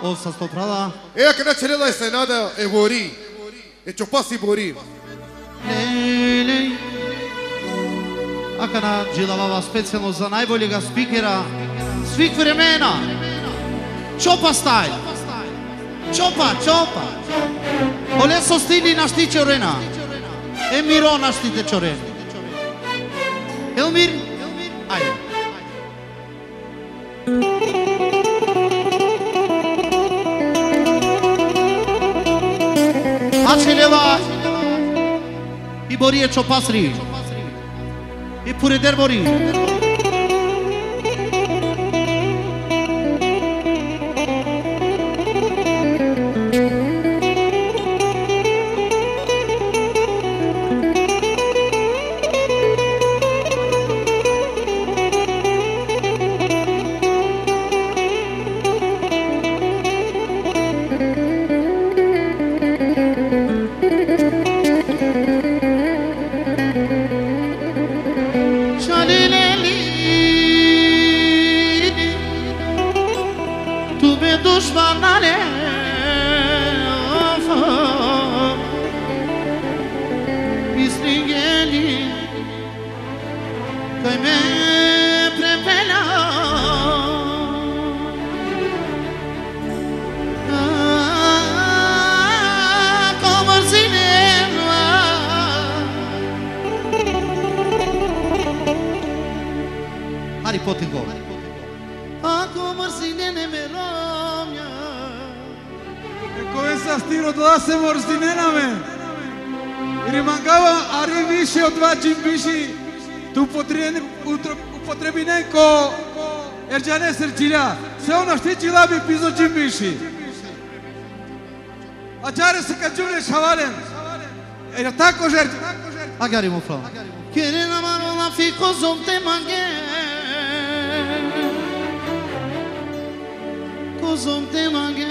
овса стопрала. Е, къде челела е Сенада е Бори. Е Чопаси Бори. Леле. Ака на джилавава специјално за најболјега спикера свих времена. Чопа стайл. Чопа, чопа. Оле со стили на шти чорена. Е миро на штите чорена. Елмир, ајде. Ачелева и Борие Чопасри и Пуредер Бори. Употребиненко Ерджане Серчиля, се она шти чила би пизо джимбиши. Ачаре се каджуне шавален. Ера тако жер. Агари му фрау. Кере на марола фико зомте манге. Козомте манге.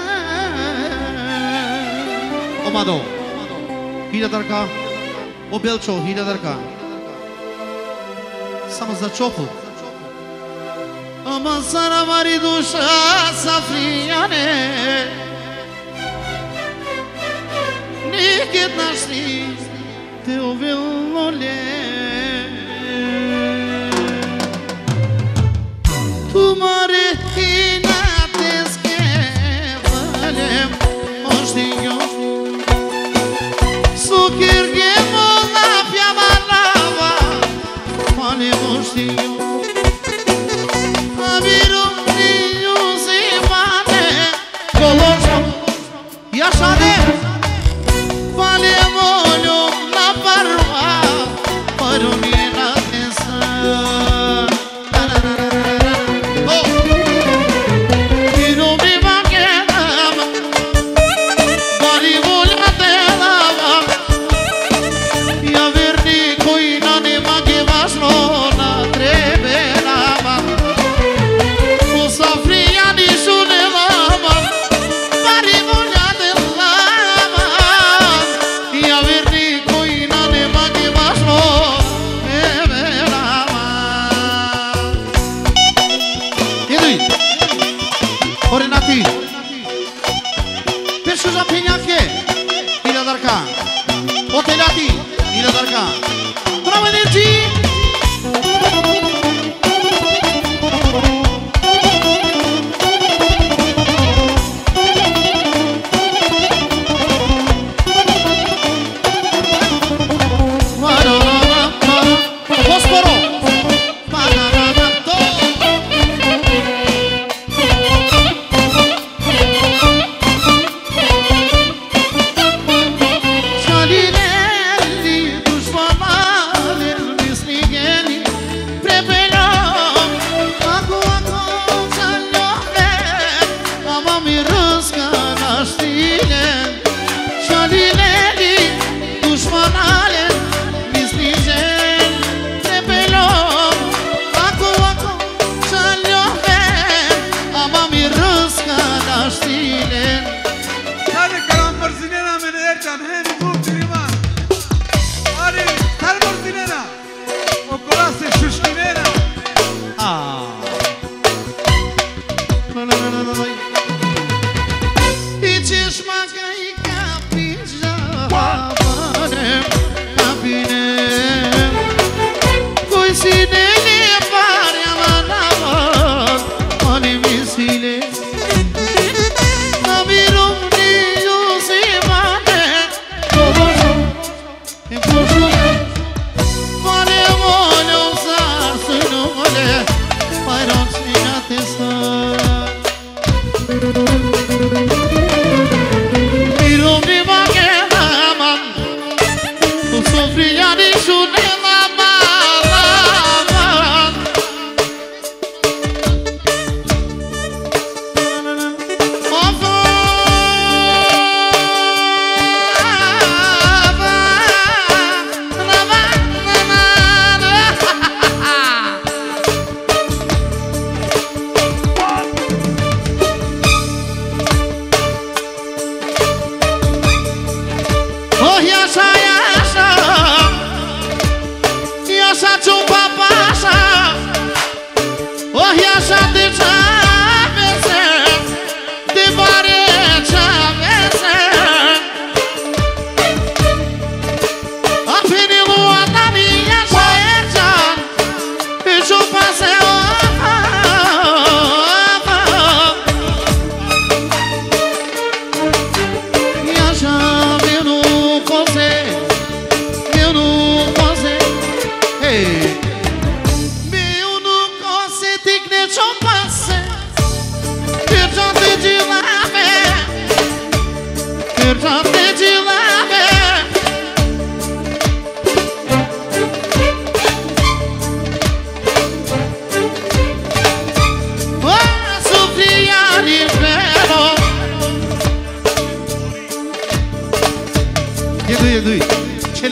Омадо. Хилядарка. Обелчо хилядарка. Само за чопу. Ама сара мари душа сафрияне. Никет нашли те овело ле. Тумаре и на теске валем оштињо. Сукирге мола пјавалава валем оштињо. Yaşadım, valim oğlum na parva,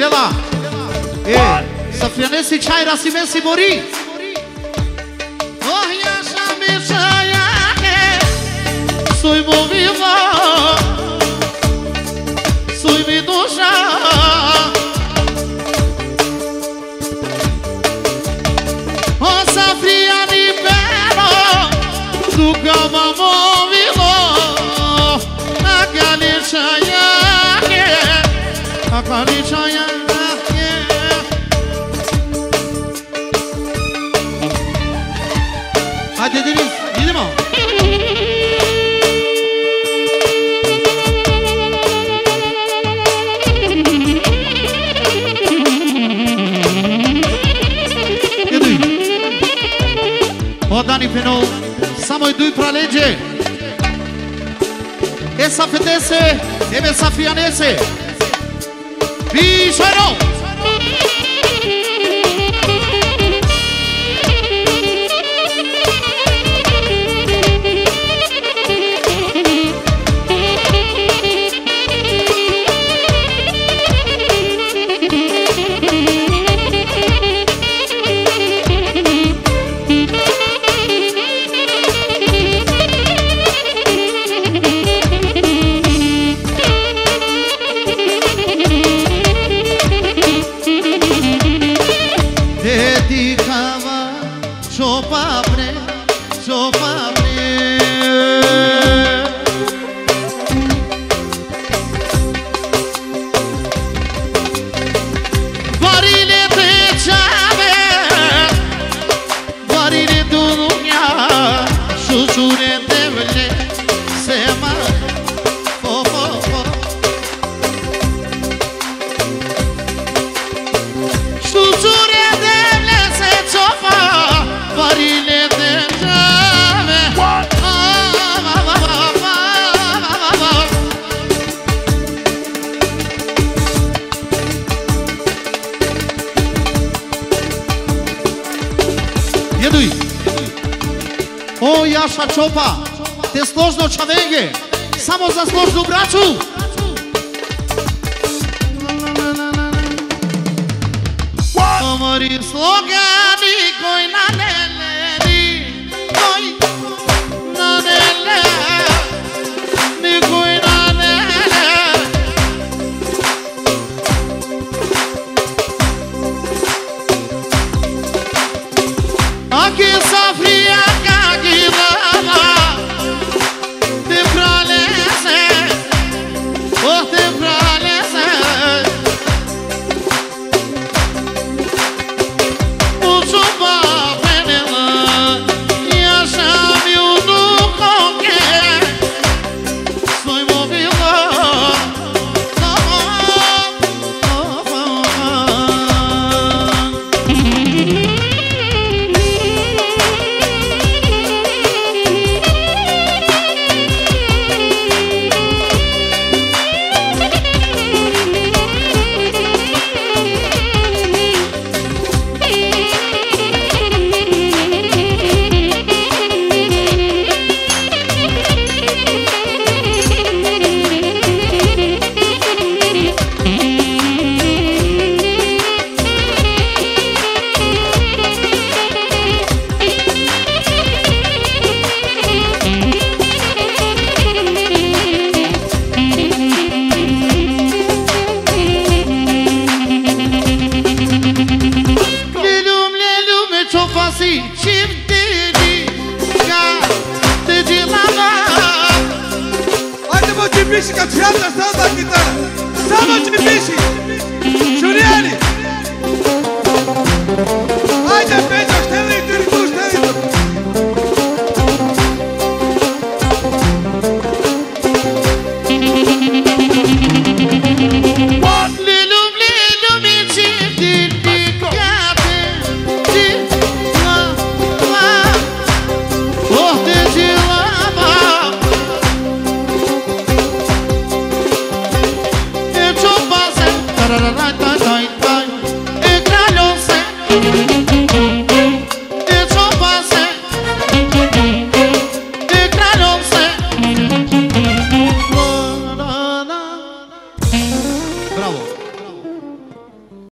Çeleva. E, Safrianesi Çayra Simesi Bori. Oh yaşa bir çaya soy moviva soy mi dusza. Oh Safriani belo tu gama moviva akali çaya akali çaya. Hadi dediniz, değil mi o? Iduj. O Dani Penol, samo iduj pra legge. Essa fetese, ebe Safrianese. Bishano. O Jaša Čopa, te složno čavenge, samo za složnu braću. Govori slogani koji na neleni, koji na neleni, koji na neleni. Aki Safri